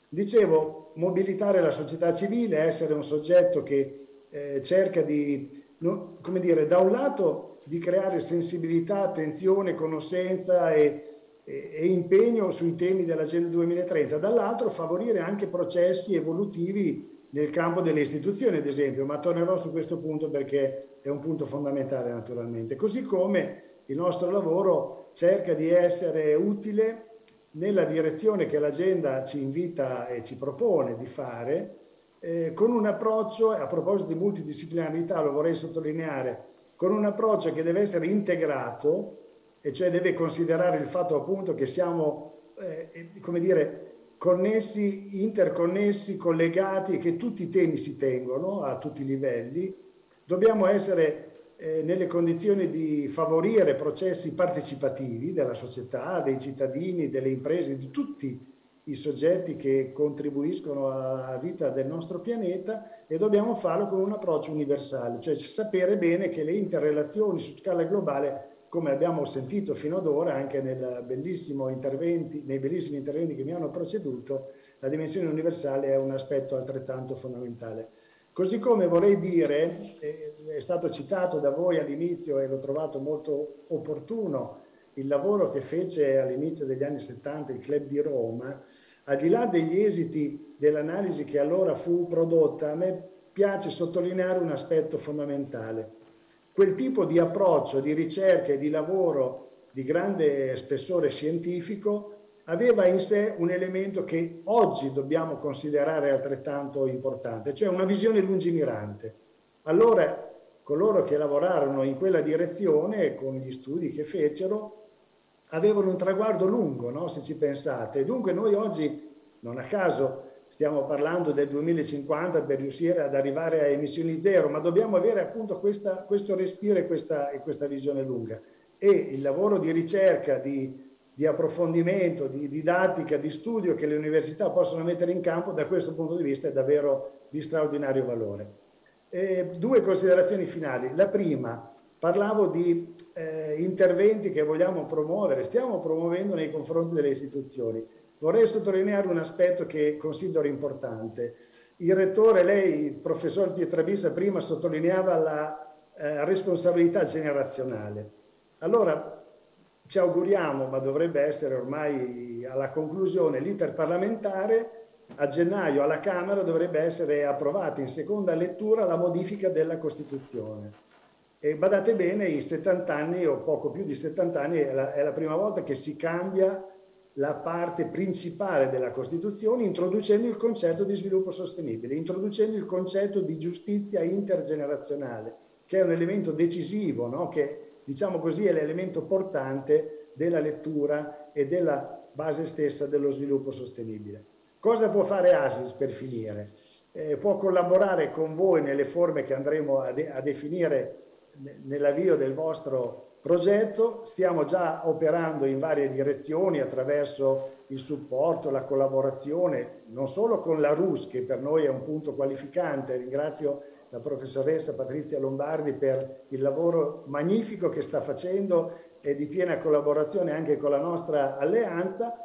Dicevo, mobilitare la società civile, essere un soggetto che eh, cerca di, no, come dire, da un lato di creare sensibilità, attenzione, conoscenza e, e, e impegno sui temi dell'Agenda duemilatrenta, dall'altro favorire anche processi evolutivi nel campo delle istituzioni, ad esempio, ma tornerò su questo punto perché è un punto fondamentale naturalmente. Così come il nostro lavoro cerca di essere utile nella direzione che l'agenda ci invita e ci propone di fare, eh, con un approccio, a proposito di multidisciplinarità lo vorrei sottolineare, con un approccio che deve essere integrato, e cioè deve considerare il fatto appunto che siamo, eh, come dire, connessi, interconnessi, collegati, e che tutti i temi si tengono a tutti i livelli. Dobbiamo essere eh, nelle condizioni di favorire processi partecipativi della società, dei cittadini, delle imprese, di tutti i soggetti che contribuiscono alla vita del nostro pianeta, e dobbiamo farlo con un approccio universale, cioè sapere bene che le interrelazioni su scala globale, come abbiamo sentito fino ad ora anche nel bellissimo interventi, nei bellissimi interventi che mi hanno preceduto, la dimensione universale è un aspetto altrettanto fondamentale. Così come vorrei dire, è stato citato da voi all'inizio e l'ho trovato molto opportuno, il lavoro che fece all'inizio degli anni settanta il Club di Roma. Al di là degli esiti dell'analisi che allora fu prodotta, a me piace sottolineare un aspetto fondamentale. Quel tipo di approccio, di ricerca e di lavoro di grande spessore scientifico aveva in sé un elemento che oggi dobbiamo considerare altrettanto importante, cioè una visione lungimirante. Allora, coloro che lavorarono in quella direzione, con gli studi che fecero, avevano un traguardo lungo, no? Se ci pensate. E dunque noi oggi, non a caso, stiamo parlando del duemilacinquanta per riuscire ad arrivare a emissioni zero, ma dobbiamo avere appunto questa, questo respiro e questa, e questa visione lunga. E il lavoro di ricerca, di, di approfondimento, di didattica, di studio che le università possono mettere in campo, da questo punto di vista è davvero di straordinario valore. E due considerazioni finali. La prima, parlavo di eh, interventi che vogliamo promuovere, stiamo promuovendo nei confronti delle istituzioni. Vorrei sottolineare un aspetto che considero importante. Il rettore, lei, il professor Pietrabissa, prima sottolineava la eh, responsabilità generazionale. Allora ci auguriamo, ma dovrebbe essere ormai alla conclusione, l'iter parlamentare, a gennaio alla Camera dovrebbe essere approvata in seconda lettura la modifica della Costituzione. E badate bene, in settanta anni o poco più di settanta anni è la, è la prima volta che si cambia la parte principale della Costituzione, introducendo il concetto di sviluppo sostenibile, introducendo il concetto di giustizia intergenerazionale, che è un elemento decisivo, no? Che diciamo così è l'elemento portante della lettura e della base stessa dello sviluppo sostenibile. Cosa può fare ASVIS per finire? Eh, può collaborare con voi nelle forme che andremo a, de a definire nell'avvio del vostro progetto. Stiamo già operando in varie direzioni attraverso il supporto, la collaborazione, non solo con la R U S, che per noi è un punto qualificante. Ringrazio la professoressa Patrizia Lombardi per il lavoro magnifico che sta facendo e di piena collaborazione anche con la nostra alleanza,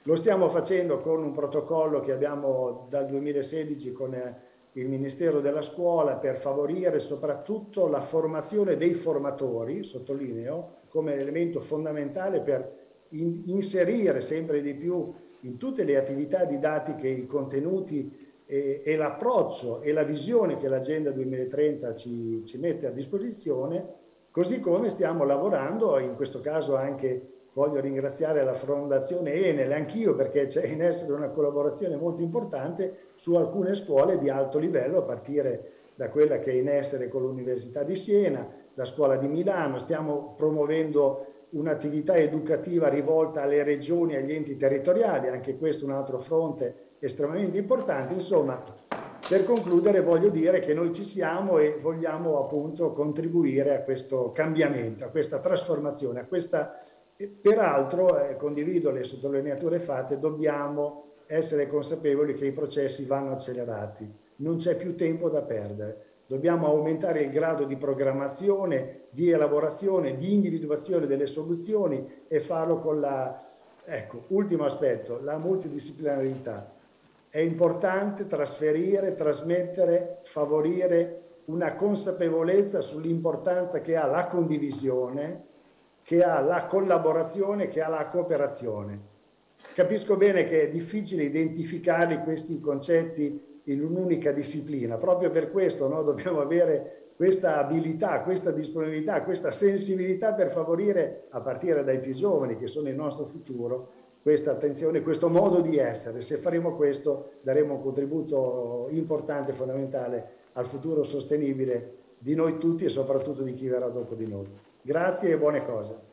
Lo stiamo facendo con un protocollo che abbiamo dal duemilasedici con il Ministero della Scuola per favorire soprattutto la formazione dei formatori, sottolineo, come elemento fondamentale per in, inserire sempre di più in tutte le attività didattiche i contenuti e, e l'approccio e la visione che l'Agenda duemilatrenta ci, ci mette a disposizione, così come stiamo lavorando, in questo caso anche voglio ringraziare la Fondazione Enel, anch'io, perché c'è in essere una collaborazione molto importante su alcune scuole di alto livello, a partire da quella che è in essere con l'Università di Siena, la Scuola di Milano. Stiamo promuovendo un'attività educativa rivolta alle regioni e agli enti territoriali, anche questo è un altro fronte estremamente importante. Insomma, per concludere voglio dire che noi ci siamo e vogliamo appunto contribuire a questo cambiamento, a questa trasformazione, a questa... Peraltro, eh, condivido le sottolineature fatte, dobbiamo essere consapevoli che i processi vanno accelerati, non c'è più tempo da perdere. Dobbiamo aumentare il grado di programmazione, di elaborazione, di individuazione delle soluzioni e farlo con la, ecco, ultimo aspetto, la multidisciplinarità. È importante trasferire, trasmettere, favorire una consapevolezza sull'importanza che ha la condivisione, che ha la collaborazione, che ha la cooperazione. Capisco bene che è difficile identificare questi concetti in un'unica disciplina, proprio per questo no, dobbiamo avere questa abilità, questa disponibilità, questa sensibilità per favorire, a partire dai più giovani che sono il nostro futuro, questa attenzione, questo modo di essere. Se faremo questo daremo un contributo importante, fondamentale al futuro sostenibile di noi tutti e soprattutto di chi verrà dopo di noi. Grazie e buone cose.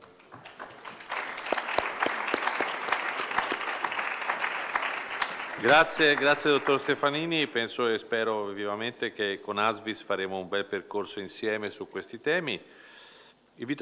Grazie, grazie dottor Stefanini, penso e spero vivamente che con ASVIS faremo un bel percorso insieme su questi temi. Invito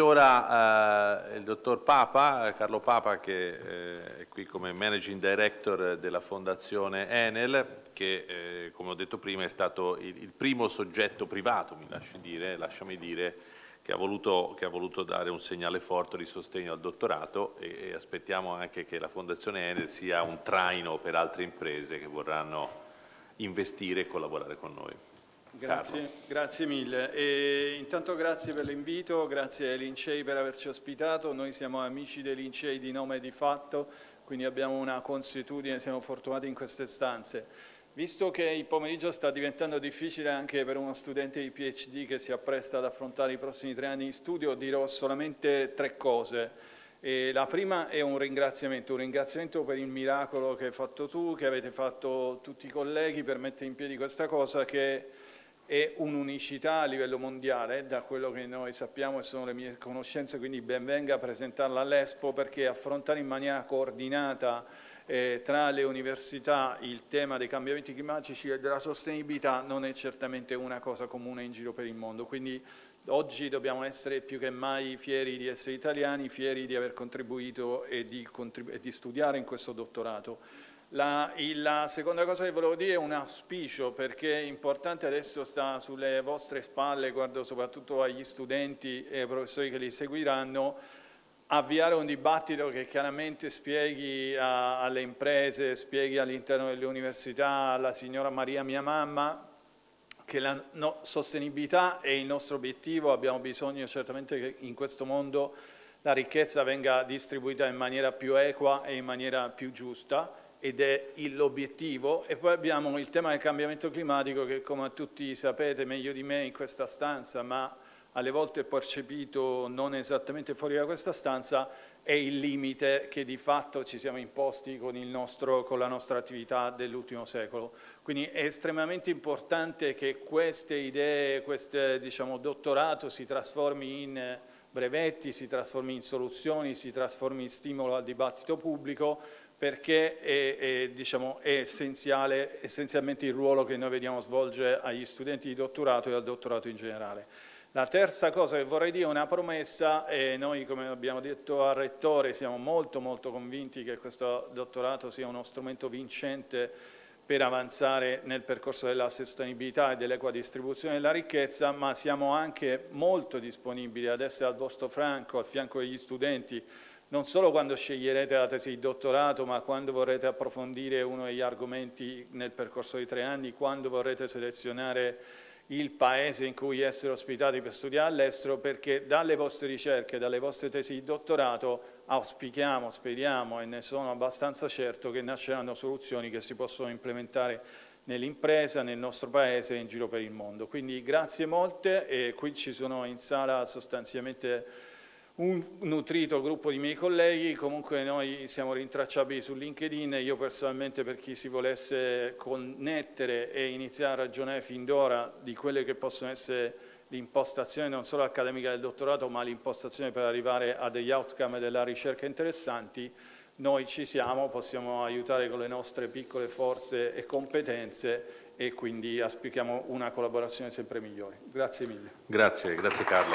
ora eh, il dottor Papa, Carlo Papa, che eh, è qui come Managing Director della Fondazione Enel, che eh, come ho detto prima è stato il, il primo soggetto privato, mi lasci dire, lasciami dire, che ha, voluto, che ha voluto dare un segnale forte di sostegno al dottorato e, e aspettiamo anche che la Fondazione Enel sia un traino per altre imprese che vorranno investire e collaborare con noi. Grazie, grazie mille. E intanto grazie per l'invito, grazie ai Lincei per averci ospitato. Noi siamo amici dei Lincei di nome e di fatto, quindi abbiamo una consuetudine, siamo fortunati in queste stanze. Visto che il pomeriggio sta diventando difficile anche per uno studente di PhD che si appresta ad affrontare i prossimi tre anni di studio, dirò solamente tre cose. E la prima è un ringraziamento, un ringraziamento per il miracolo che hai fatto tu, che avete fatto tutti i colleghi per mettere in piedi questa cosa che è un'unicità a livello mondiale, da quello che noi sappiamo e sono le mie conoscenze, quindi ben venga a presentarla all'Expo, perché affrontare in maniera coordinata eh, tra le università il tema dei cambiamenti climatici e della sostenibilità non è certamente una cosa comune in giro per il mondo. Quindi oggi dobbiamo essere più che mai fieri di essere italiani, fieri di aver contribuito e di, contribu- e di studiare in questo dottorato. La, la seconda cosa che volevo dire è un auspicio, perché è importante, adesso sta sulle vostre spalle, guardo soprattutto agli studenti e ai professori che li seguiranno, avviare un dibattito che chiaramente spieghi a, alle imprese, spieghi all'interno delle università, alla signora Maria mia mamma, che la no, sostenibilità è il nostro obiettivo, abbiamo bisogno certamente che in questo mondo la ricchezza venga distribuita in maniera più equa e in maniera più giusta, ed è l'obiettivo. E poi abbiamo il tema del cambiamento climatico che, come tutti sapete meglio di me in questa stanza, ma alle volte percepito non esattamente fuori da questa stanza, è il limite che di fatto ci siamo imposti con, il nostro, con la nostra attività dell'ultimo secolo. Quindi è estremamente importante che queste idee, questo diciamo, dottorato si trasformi in brevetti, si trasformi in soluzioni, si trasformi in stimolo al dibattito pubblico, perché è, è, diciamo, è essenziale, essenzialmente il ruolo che noi vediamo svolgere agli studenti di dottorato e al dottorato in generale. La terza cosa che vorrei dire è una promessa, e noi, come abbiamo detto al Rettore, siamo molto molto convinti che questo dottorato sia uno strumento vincente per avanzare nel percorso della sostenibilità e dell'equa distribuzione della ricchezza, ma siamo anche molto disponibili ad essere al vostro fianco, al fianco degli studenti, non solo quando sceglierete la tesi di dottorato, ma quando vorrete approfondire uno degli argomenti nel percorso di tre anni, quando vorrete selezionare il paese in cui essere ospitati per studiare all'estero, perché dalle vostre ricerche, dalle vostre tesi di dottorato auspichiamo, speriamo e ne sono abbastanza certo che nasceranno soluzioni che si possono implementare nell'impresa, nel nostro paese e in giro per il mondo. Quindi grazie molte, e qui ci sono in sala sostanzialmente un nutrito gruppo di miei colleghi. Comunque noi siamo rintracciabili su LinkedIn e io personalmente, per chi si volesse connettere e iniziare a ragionare fin d'ora di quelle che possono essere l'impostazione non solo accademica del dottorato, ma l'impostazione per arrivare a degli outcome della ricerca interessanti, noi ci siamo, possiamo aiutare con le nostre piccole forze e competenze e quindi auspichiamo una collaborazione sempre migliore. Grazie mille. Grazie, grazie Carlo.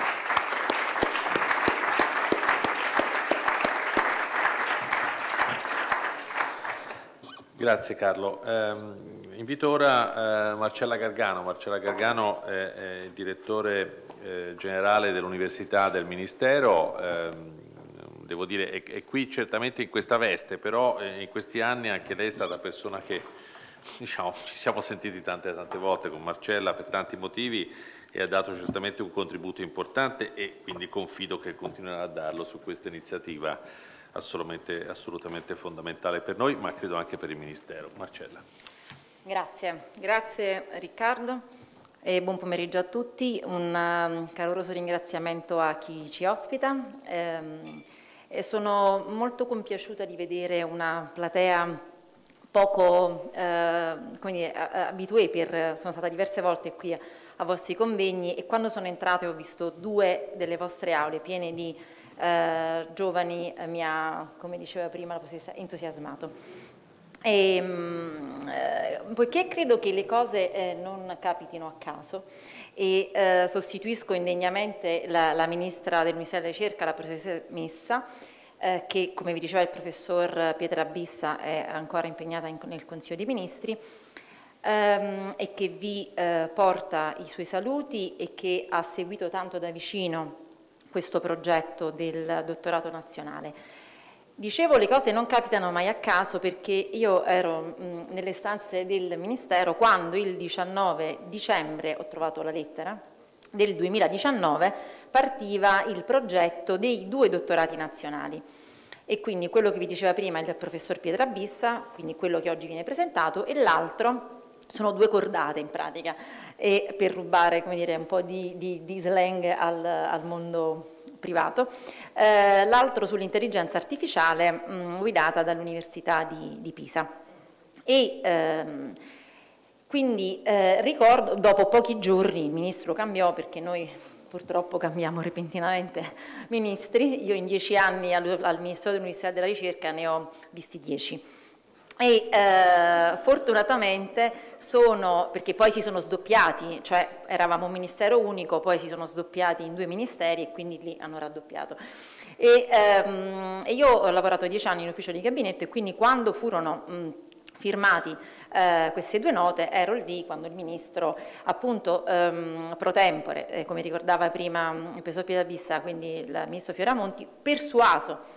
Grazie Carlo. Eh, invito ora eh, Marcella Gargano. Marcella Gargano è, è direttore eh, generale dell'Università del Ministero. Eh, devo dire, è, è qui certamente in questa veste, però eh, in questi anni anche lei è stata persona che, diciamo, ci siamo sentiti tante tante volte con Marcella per tanti motivi e ha dato certamente un contributo importante e quindi confido che continuerà a darlo su questa iniziativa assolutamente, assolutamente fondamentale per noi, ma credo anche per il Ministero. Marcella. Grazie, grazie Riccardo e buon pomeriggio a tutti. Un um, caloroso ringraziamento a chi ci ospita. Ehm, e sono molto compiaciuta di vedere una platea poco eh, come dire, abitué, per, sono stata diverse volte qui a, a vostri convegni e quando sono entrata ho visto due delle vostre aule piene di eh, giovani, eh, mi ha, come diceva prima, entusiasmato. E, eh, poiché credo che le cose eh, non capitino a caso e eh, sostituisco indegnamente la, la Ministra del Ministero della Ricerca, la professoressa Messa, eh, che come vi diceva il professor Pietra Bissa è ancora impegnata in, nel Consiglio dei Ministri ehm, e che vi eh, porta i suoi saluti e che ha seguito tanto da vicino questo progetto del dottorato nazionale. Dicevo, le cose non capitano mai a caso perché io ero mh, nelle stanze del Ministero quando il diciannove dicembre, ho trovato la lettera, del duemiladiciannove partiva il progetto dei due dottorati nazionali e quindi quello che vi diceva prima il professor Pietra Bissa, quindi quello che oggi viene presentato, e l'altro sono due cordate in pratica, e per rubare, come dire, un po' di, di, di slang al, al mondo privato, eh, l'altro sull'intelligenza artificiale mh, guidata dall'Università di, di Pisa. E ehm, quindi eh, ricordo, dopo pochi giorni il ministro cambiò, perché noi purtroppo cambiamo repentinamente ministri, io in dieci anni al, al Ministero dell'Università e della Ricerca ne ho visti dieci. E eh, fortunatamente sono, perché poi si sono sdoppiati, cioè eravamo un ministero unico, poi si sono sdoppiati in due ministeri e quindi lì hanno raddoppiato. E, ehm, e io ho lavorato dieci anni in ufficio di gabinetto e quindi quando furono mh, firmati eh, queste due note ero lì quando il ministro appunto ehm, pro tempore, eh, come ricordava prima il professor Pietra Bissa, quindi il ministro Fioramonti, persuaso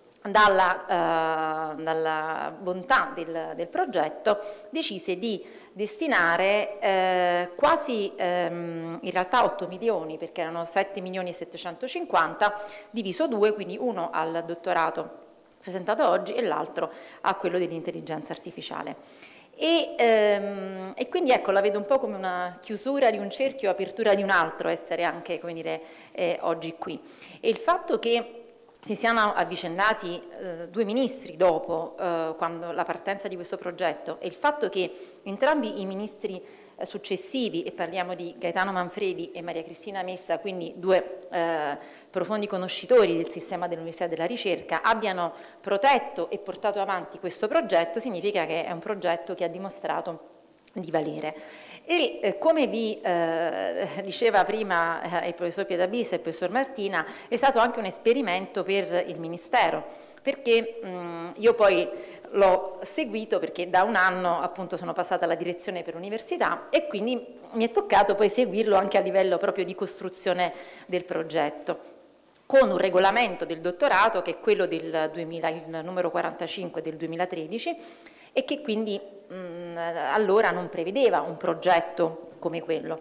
Dalla, uh, dalla bontà del, del progetto, decise di destinare eh, quasi ehm, in realtà otto milioni, perché erano sette milioni e settecentocinquanta, diviso due, quindi uno al dottorato presentato oggi e l'altro a quello dell'intelligenza artificiale. E, ehm, e quindi ecco, la vedo un po' come una chiusura di un cerchio, apertura di un altro, essere anche, come dire, eh, oggi qui. E il fatto che si siano avvicendati eh, due ministri dopo eh, quando la partenza di questo progetto e il fatto che entrambi i ministri eh, successivi, e parliamo di Gaetano Manfredi e Maria Cristina Messa, quindi due eh, profondi conoscitori del sistema dell'Università e della Ricerca, abbiano protetto e portato avanti questo progetto, significa che è un progetto che ha dimostrato di valere. E eh, come vi eh, diceva prima eh, il professor Pietra Bissa e il professor Martina, è stato anche un esperimento per il Ministero, perché mh, io poi l'ho seguito perché da un anno appunto sono passata alla direzione per l'università e quindi mi è toccato poi seguirlo anche a livello proprio di costruzione del progetto. con un regolamento del dottorato che è quello del duemila, il numero quarantacinque del duemilatredici, e che quindi mh, allora non prevedeva un progetto come quello.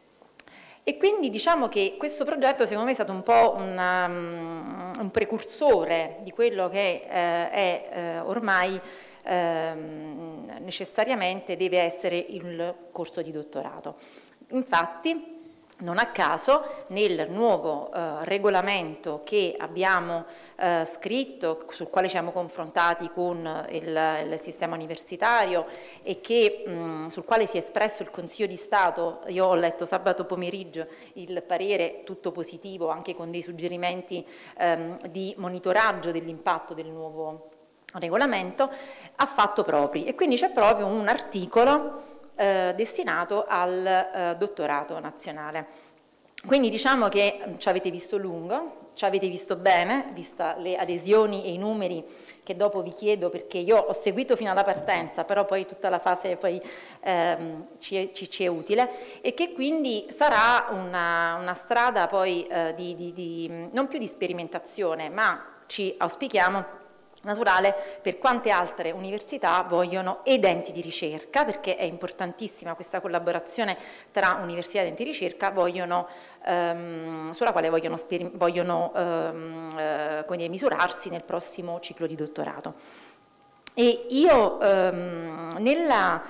E quindi diciamo che questo progetto secondo me è stato un po' una, um, un precursore di quello che eh, è eh, ormai eh, necessariamente deve essere il corso di dottorato. Infatti, non a caso, nel nuovo eh, regolamento che abbiamo eh, scritto, sul quale ci siamo confrontati con il, il sistema universitario e che, mh, sul quale si è espresso il Consiglio di Stato, io ho letto sabato pomeriggio il parere tutto positivo, anche con dei suggerimenti ehm, di monitoraggio dell'impatto del nuovo regolamento, ha fatto propri. E quindi c'è proprio un articolo Eh, destinato al eh, dottorato nazionale. Quindi diciamo che ci avete visto lungo, ci avete visto bene, vista le adesioni e i numeri che dopo vi chiedo, perché io ho seguito fino alla partenza, però poi tutta la fase poi ehm, ci, ci, ci è utile, e che quindi sarà una, una strada poi eh, di, di, di, non più di sperimentazione, ma ci auspichiamo naturale per quante altre università vogliono, ed enti di ricerca, perché è importantissima questa collaborazione tra università ed enti di ricerca, vogliono, ehm, sulla quale vogliono, vogliono ehm, eh, come dire, misurarsi nel prossimo ciclo di dottorato. E io ehm, nella,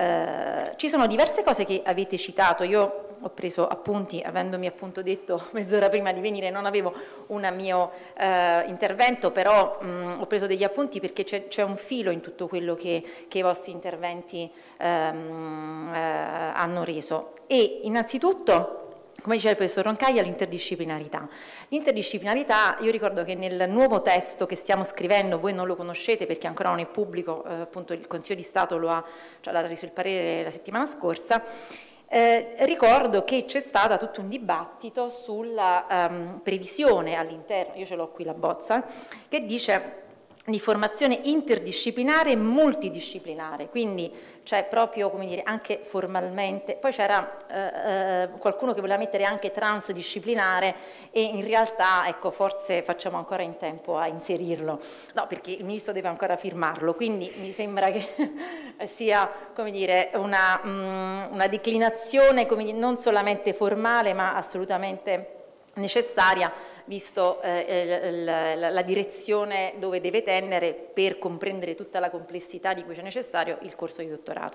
eh, ci sono diverse cose che avete citato, io ho preso appunti, avendomi appunto detto mezz'ora prima di venire, non avevo un mio eh, intervento, però mh, ho preso degli appunti perché c'è un filo in tutto quello che, che i vostri interventi ehm, eh, hanno reso. E innanzitutto, come diceva il professor Roncaglia, l'interdisciplinarità. L'interdisciplinarità, io ricordo che nel nuovo testo che stiamo scrivendo, voi non lo conoscete perché ancora non è pubblico, eh, appunto il Consiglio di Stato lo ha, cioè, l'ha reso il parere la settimana scorsa. Eh, ricordo che c'è stato tutto un dibattito sulla um, previsione all'interno, io ce l'ho qui la bozza, che dice di formazione interdisciplinare e multidisciplinare, quindi c'è proprio, come dire, anche formalmente, poi c'era eh, qualcuno che voleva mettere anche transdisciplinare e in realtà, ecco, forse facciamo ancora in tempo a inserirlo, no, perché il Ministro deve ancora firmarlo, quindi mi sembra che sia, come dire, una, um, una declinazione, come dire, non solamente formale ma assolutamente necessaria, visto eh, la, la, la direzione dove deve tendere per comprendere tutta la complessità di cui c'è necessario il corso di dottorato.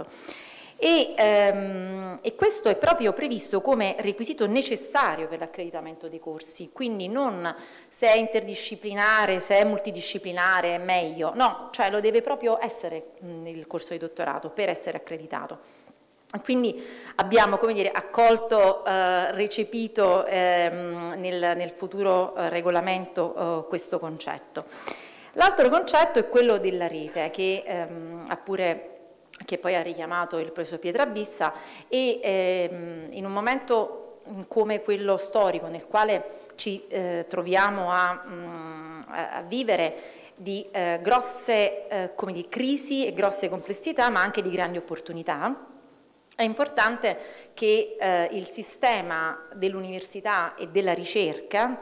E, ehm, e questo è proprio previsto come requisito necessario per l'accreditamento dei corsi, quindi non se è interdisciplinare, se è multidisciplinare è meglio, no, cioè lo deve proprio essere mh, il corso di dottorato per essere accreditato. Quindi abbiamo, come dire, accolto, eh, recepito ehm, nel, nel futuro eh, regolamento eh, questo concetto. L'altro concetto è quello della rete, che, ehm, ha pure, che poi ha richiamato il professor Pietrabissa, e ehm, in un momento come quello storico nel quale ci eh, troviamo a, mh, a vivere di eh, grosse eh, come di crisi e grosse complessità, ma anche di grandi opportunità, è importante che eh, il sistema dell'università e della ricerca,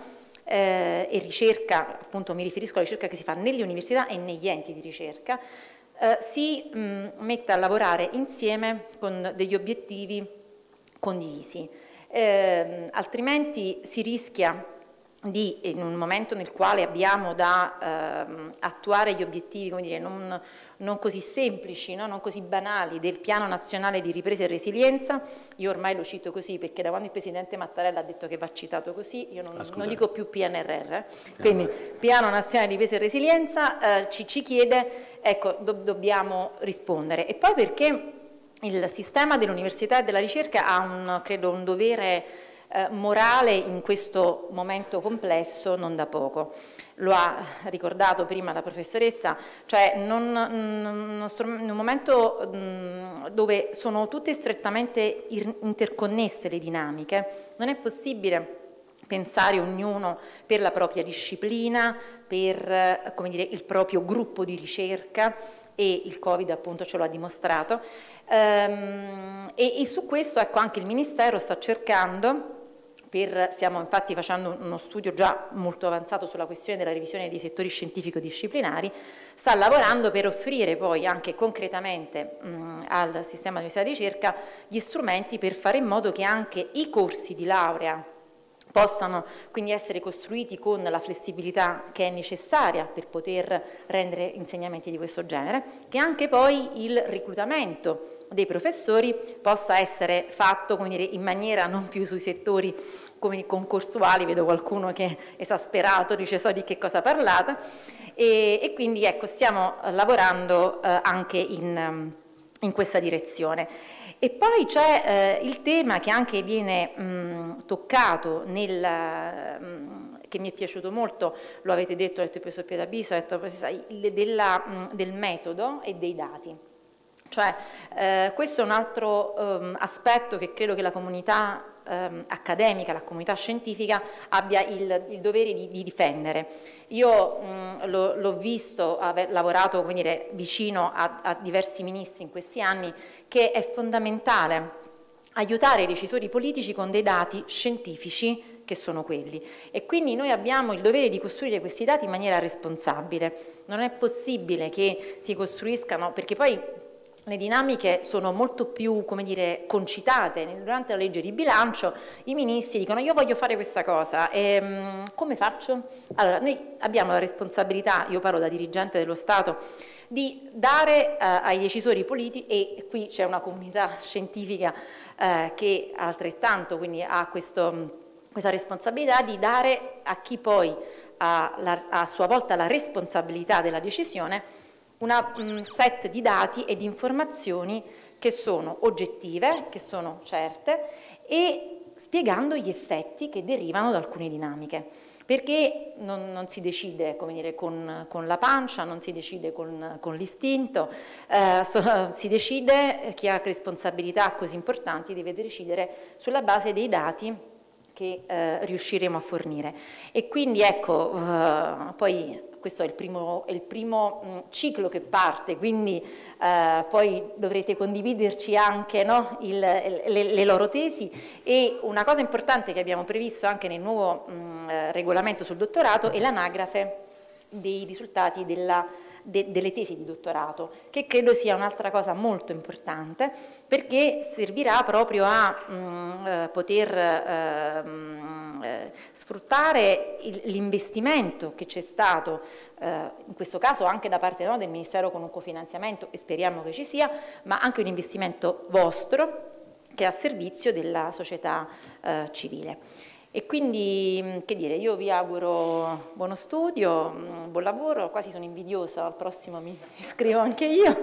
eh, e ricerca, appunto mi riferisco alla ricerca che si fa nelle università e negli enti di ricerca, eh, si mh, metta a lavorare insieme con degli obiettivi condivisi. Eh, altrimenti si rischia di, in un momento nel quale abbiamo da ehm, attuare gli obiettivi, come dire, non, non così semplici, no? Non così banali, del Piano Nazionale di Ripresa e Resilienza, io ormai lo cito così perché da quando il Presidente Mattarella ha detto che va citato così, io non, non dico più P N R R, eh? Quindi Piano Nazionale di Ripresa e Resilienza eh, ci, ci chiede, ecco, do, dobbiamo rispondere. E poi perché il sistema dell'università e della ricerca ha un, credo, un dovere Eh, morale in questo momento complesso non da poco. Lo ha ricordato prima la professoressa, cioè non, non, in un momento mh, dove sono tutte strettamente interconnesse le dinamiche, non è possibile pensare ognuno per la propria disciplina, per eh, come dire, il proprio gruppo di ricerca, e il Covid appunto ce lo ha dimostrato, ehm, e, e su questo, ecco, anche il Ministero sta cercando, per, stiamo infatti facendo uno studio già molto avanzato sulla questione della revisione dei settori scientifico-disciplinari, sta lavorando per offrire poi anche concretamente mh, al sistema di università di ricerca gli strumenti per fare in modo che anche i corsi di laurea possano quindi essere costruiti con la flessibilità che è necessaria per poter rendere insegnamenti di questo genere, che anche poi il reclutamento dei professori possa essere fatto, come dire, in maniera non più sui settori come concorsuali, vedo qualcuno che è esasperato, dice so di che cosa parlate, e, e quindi ecco, stiamo lavorando eh, anche in, in questa direzione. E poi c'è eh, il tema che anche viene mh, toccato, nel, mh, che mi è piaciuto molto, lo avete detto, l'ha detto il professor Piedabiso, ha detto, della, mh, del metodo e dei dati. Cioè, eh, questo è un altro um, aspetto che credo che la comunità um, accademica, la comunità scientifica abbia il, il dovere di, di difendere. Io um, l'ho visto, aver lavorato, come dire, vicino a, a diversi ministri in questi anni, che è fondamentale aiutare i decisori politici con dei dati scientifici che sono quelli, e quindi noi abbiamo il dovere di costruire questi dati in maniera responsabile. Non è possibile che si costruiscano, perché poi le dinamiche sono molto più, come dire, concitate. Durante la legge di bilancio i ministri dicono io voglio fare questa cosa, e, um, come faccio? Allora, noi abbiamo la responsabilità, io parlo da dirigente dello Stato, di dare uh, ai decisori politici, e qui c'è una comunità scientifica uh, che altrettanto quindi ha questo, questa responsabilità di dare a chi poi ha la, a sua volta la responsabilità della decisione una um, set di dati e di informazioni che sono oggettive, che sono certe, e spiegando gli effetti che derivano da alcune dinamiche, perché non, non si decide, come dire, con, con la pancia, non si decide con, con l'istinto, eh, so, si decide, chi ha responsabilità così importanti deve decidere sulla base dei dati che eh, riusciremo a fornire. E quindi ecco, uh, poi questo è il primo, è il primo mh, ciclo che parte, quindi eh, poi dovrete condividerci anche, no, il, le, le loro tesi. E una cosa importante che abbiamo previsto anche nel nuovo mh, regolamento sul dottorato è l'anagrafe dei risultati della, de, delle tesi di dottorato, che credo sia un'altra cosa molto importante, perché servirà proprio a mh, eh, poter eh, mh, eh, sfruttare l'investimento che c'è stato, eh, in questo caso anche da parte, no, del Ministero con un cofinanziamento, e speriamo che ci sia, ma anche un investimento vostro che è a servizio della società eh, civile. E quindi, che dire, io vi auguro buono studio, buon lavoro, quasi sono invidiosa, al prossimo mi iscrivo anche io.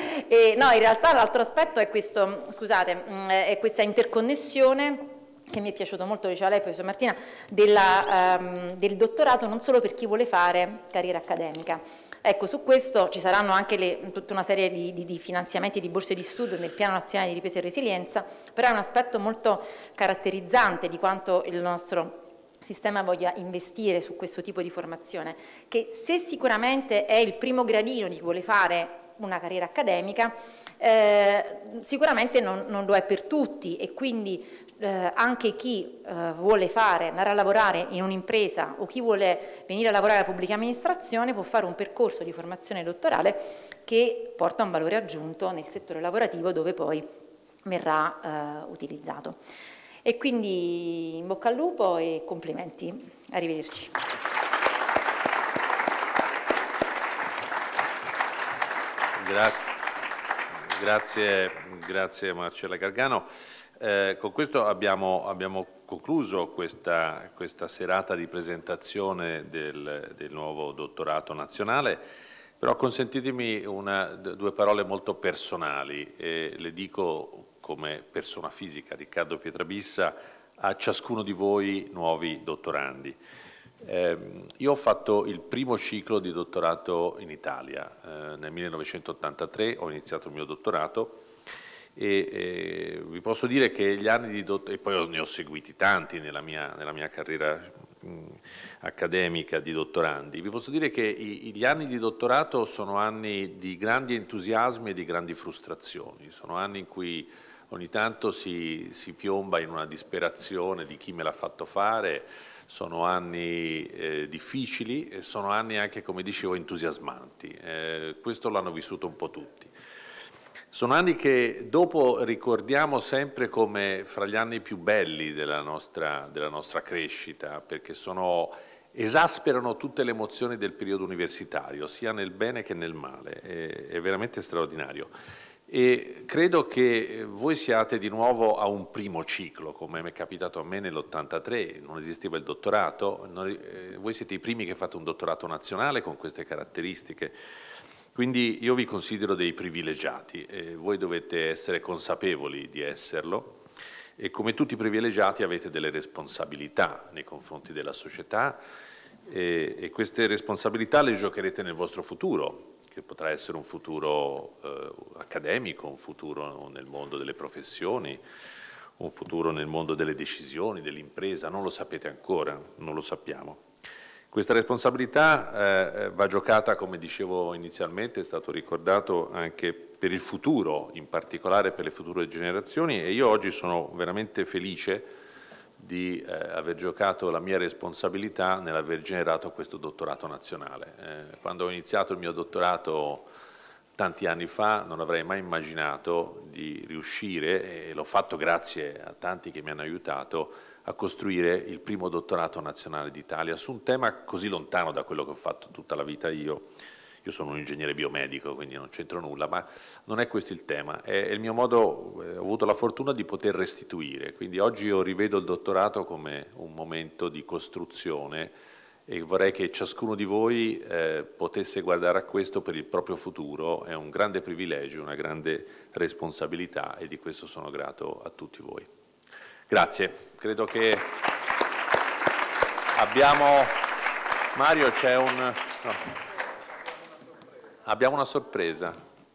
E, no, in realtà l'altro aspetto è questo, scusate, è questa interconnessione, che mi è piaciuto molto, diceva lei, professor Martina, della, um, del dottorato non solo per chi vuole fare carriera accademica. Ecco, su questo ci saranno anche le, tutta una serie di, di, di finanziamenti, di borse di studio nel Piano Nazionale di Ripresa e Resilienza, però è un aspetto molto caratterizzante di quanto il nostro sistema voglia investire su questo tipo di formazione, che se sicuramente è il primo gradino di chi vuole fare una carriera accademica, eh, sicuramente non, non lo è per tutti, e quindi Eh, anche chi eh, vuole fare, andare a lavorare in un'impresa, o chi vuole venire a lavorare alla pubblica amministrazione può fare un percorso di formazione dottorale che porta un valore aggiunto nel settore lavorativo, dove poi verrà eh, utilizzato. E quindi in bocca al lupo e complimenti. Arrivederci. Grazie, grazie, grazie Marcella Gargano. Eh, con questo abbiamo, abbiamo concluso questa, questa serata di presentazione del, del nuovo dottorato nazionale, però consentitemi una, due parole molto personali, e le dico come persona fisica, Riccardo Pietrabissa, a ciascuno di voi nuovi dottorandi. Eh, io ho fatto il primo ciclo di dottorato in Italia, eh, nel millenovecentottantatré ho iniziato il mio dottorato, e eh, vi posso dire che gli anni di dottorato, e poi ne ho seguiti tanti nella mia, nella mia carriera mh, accademica di dottorandi, vi posso dire che i, gli anni di dottorato sono anni di grandi entusiasmi e di grandi frustrazioni, sono anni in cui ogni tanto si, si piomba in una disperazione di chi me l'ha fatto fare. Sono anni eh, difficili e sono anni anche, come dicevo, entusiasmanti. Eh, questo l'hanno vissuto un po' tutti. Sono anni che dopo ricordiamo sempre come fra gli anni più belli della nostra, della nostra crescita, perché sono, esasperano tutte le emozioni del periodo universitario, sia nel bene che nel male. È, è veramente straordinario. E credo che voi siate di nuovo a un primo ciclo, come mi è capitato a me nell'ottantatré, non esisteva il dottorato, noi, eh, voi siete i primi che fate un dottorato nazionale con queste caratteristiche, quindi io vi considero dei privilegiati e voi dovete essere consapevoli di esserlo e come tutti i privilegiati avete delle responsabilità nei confronti della società e, e queste responsabilità le giocherete nel vostro futuro, che potrà essere un futuro eh, accademico, un futuro nel mondo delle professioni, un futuro nel mondo delle decisioni, dell'impresa, non lo sapete ancora, non lo sappiamo. Questa responsabilità eh, va giocata, come dicevo inizialmente, è stato ricordato anche per il futuro, in particolare per le future generazioni, e io oggi sono veramente felice di eh, aver giocato la mia responsabilità nell'aver generato questo dottorato nazionale. Eh, quando ho iniziato il mio dottorato tanti anni fa non avrei mai immaginato di riuscire, e l'ho fatto grazie a tanti che mi hanno aiutato, a costruire il primo dottorato nazionale d'Italia su un tema così lontano da quello che ho fatto tutta la vita io. Io sono un ingegnere biomedico, quindi non c'entro nulla, ma non è questo il tema. È il mio modo, eh, ho avuto la fortuna di poter restituire, quindi oggi io rivedo il dottorato come un momento di costruzione e vorrei che ciascuno di voi eh, potesse guardare a questo per il proprio futuro. È un grande privilegio, una grande responsabilità e di questo sono grato a tutti voi. Grazie. Credo che abbiamo... Mario, c'è un... No. Abbiamo una sorpresa.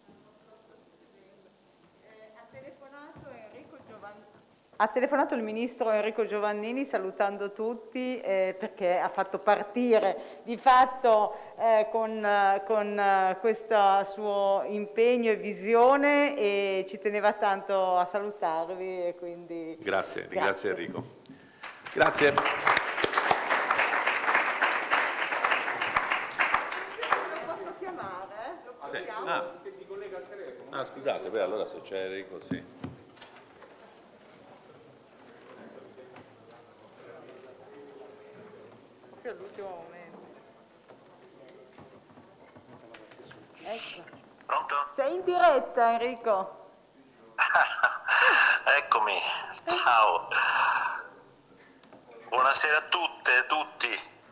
Ha telefonato, Enrico Giovannini. ha telefonato il ministro Enrico Giovannini salutando tutti eh, perché ha fatto partire di fatto eh, con, con questo suo impegno e visione e ci teneva tanto a salutarvi. E quindi... Grazie, grazie. Ringrazio Enrico. Grazie. Ah. Che si collega al telefono. Ah, scusate, beh, allora se c'è Enrico, sì. Proprio all'ultimo momento. Ecco. Pronto? Sei in diretta, Enrico. Eccomi, ciao. Buonasera a tutte e tutti.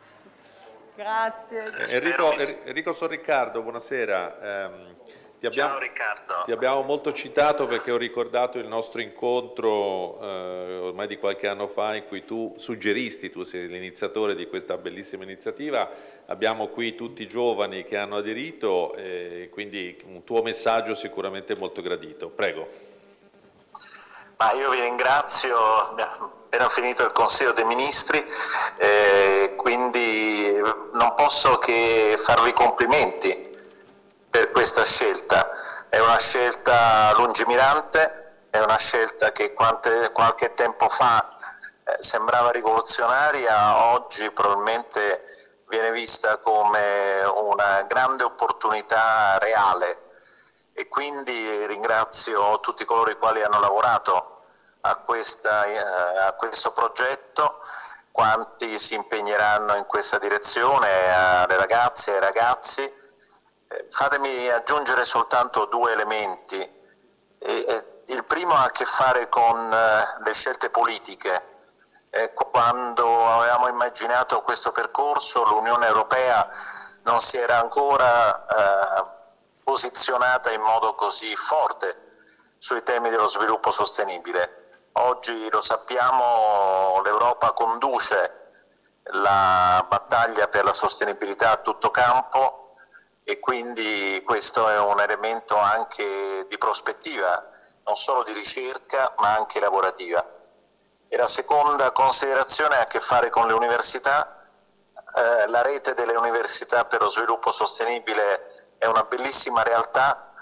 Grazie. Enrico, Enrico sono Riccardo, buonasera. Eh, ti abbiamo, Ciao Riccardo. Ti abbiamo molto citato perché ho ricordato il nostro incontro eh, ormai di qualche anno fa in cui tu suggeristi, tu sei l'iniziatore di questa bellissima iniziativa. Abbiamo qui tutti i giovani che hanno aderito e quindi un tuo messaggio sicuramente molto gradito. Prego. Ma io vi ringrazio. Era finito il Consiglio dei Ministri, eh, quindi non posso che farvi complimenti per questa scelta. È una scelta lungimirante, è una scelta che quante, qualche tempo fa eh, sembrava rivoluzionaria, oggi probabilmente viene vista come una grande opportunità reale e quindi ringrazio tutti coloro i quali hanno lavorato A, questa, eh, a questo progetto, quanti si impegneranno in questa direzione, alle ragazze e ai ragazzi. Eh, fatemi aggiungere soltanto due elementi. Eh, eh, il primo ha a che fare con eh, le scelte politiche. Eh, quando avevamo immaginato questo percorso, l'Unione Europea non si era ancora eh, posizionata in modo così forte sui temi dello sviluppo sostenibile. Oggi lo sappiamo, l'Europa conduce la battaglia per la sostenibilità a tutto campo e quindi questo è un elemento anche di prospettiva, non solo di ricerca ma anche lavorativa. E la seconda considerazione ha a che fare con le università. Eh, la rete delle università per lo sviluppo sostenibile è una bellissima realtà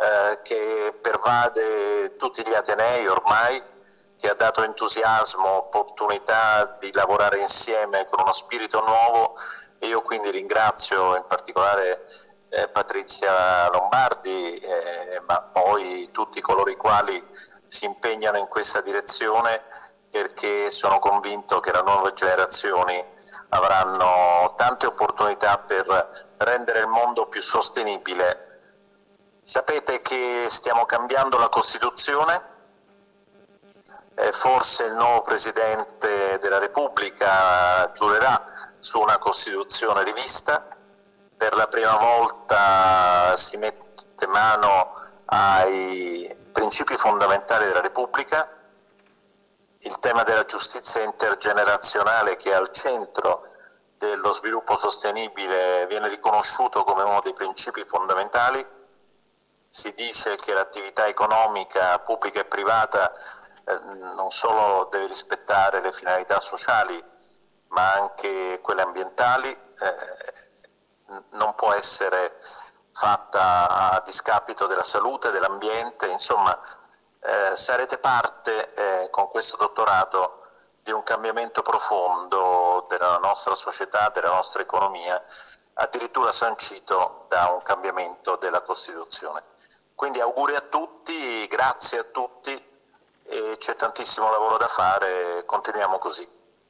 eh, che pervade tutti gli atenei ormai, che ha dato entusiasmo, opportunità di lavorare insieme con uno spirito nuovo, e io quindi ringrazio in particolare eh, Patrizia Lombardi, eh, ma poi tutti coloro i quali si impegnano in questa direzione, perché sono convinto che le nuove generazioni avranno tante opportunità per rendere il mondo più sostenibile. Sapete che stiamo cambiando la Costituzione? Eh, forse il nuovo Presidente della Repubblica giurerà su una Costituzione rivista. Per la prima volta si mette mano ai principi fondamentali della Repubblica. Il tema della giustizia intergenerazionale, che è al centro dello sviluppo sostenibile, viene riconosciuto come uno dei principi fondamentali. Si dice che l'attività economica pubblica e privata eh, non solo deve rispettare le finalità sociali, ma anche quelle ambientali, eh, non può essere fatta a discapito della salute, dell'ambiente, insomma. Eh, sarete parte eh, con questo dottorato di un cambiamento profondo della nostra società, della nostra economia, addirittura sancito da un cambiamento della Costituzione. Quindi auguri a tutti, grazie a tutti, e c'è tantissimo lavoro da fare, continuiamo così.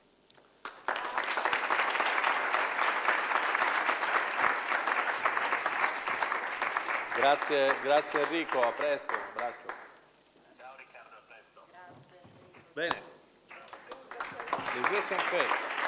Grazie, grazie Enrico, a presto, un abbraccio. Bene. Les deux sont faits.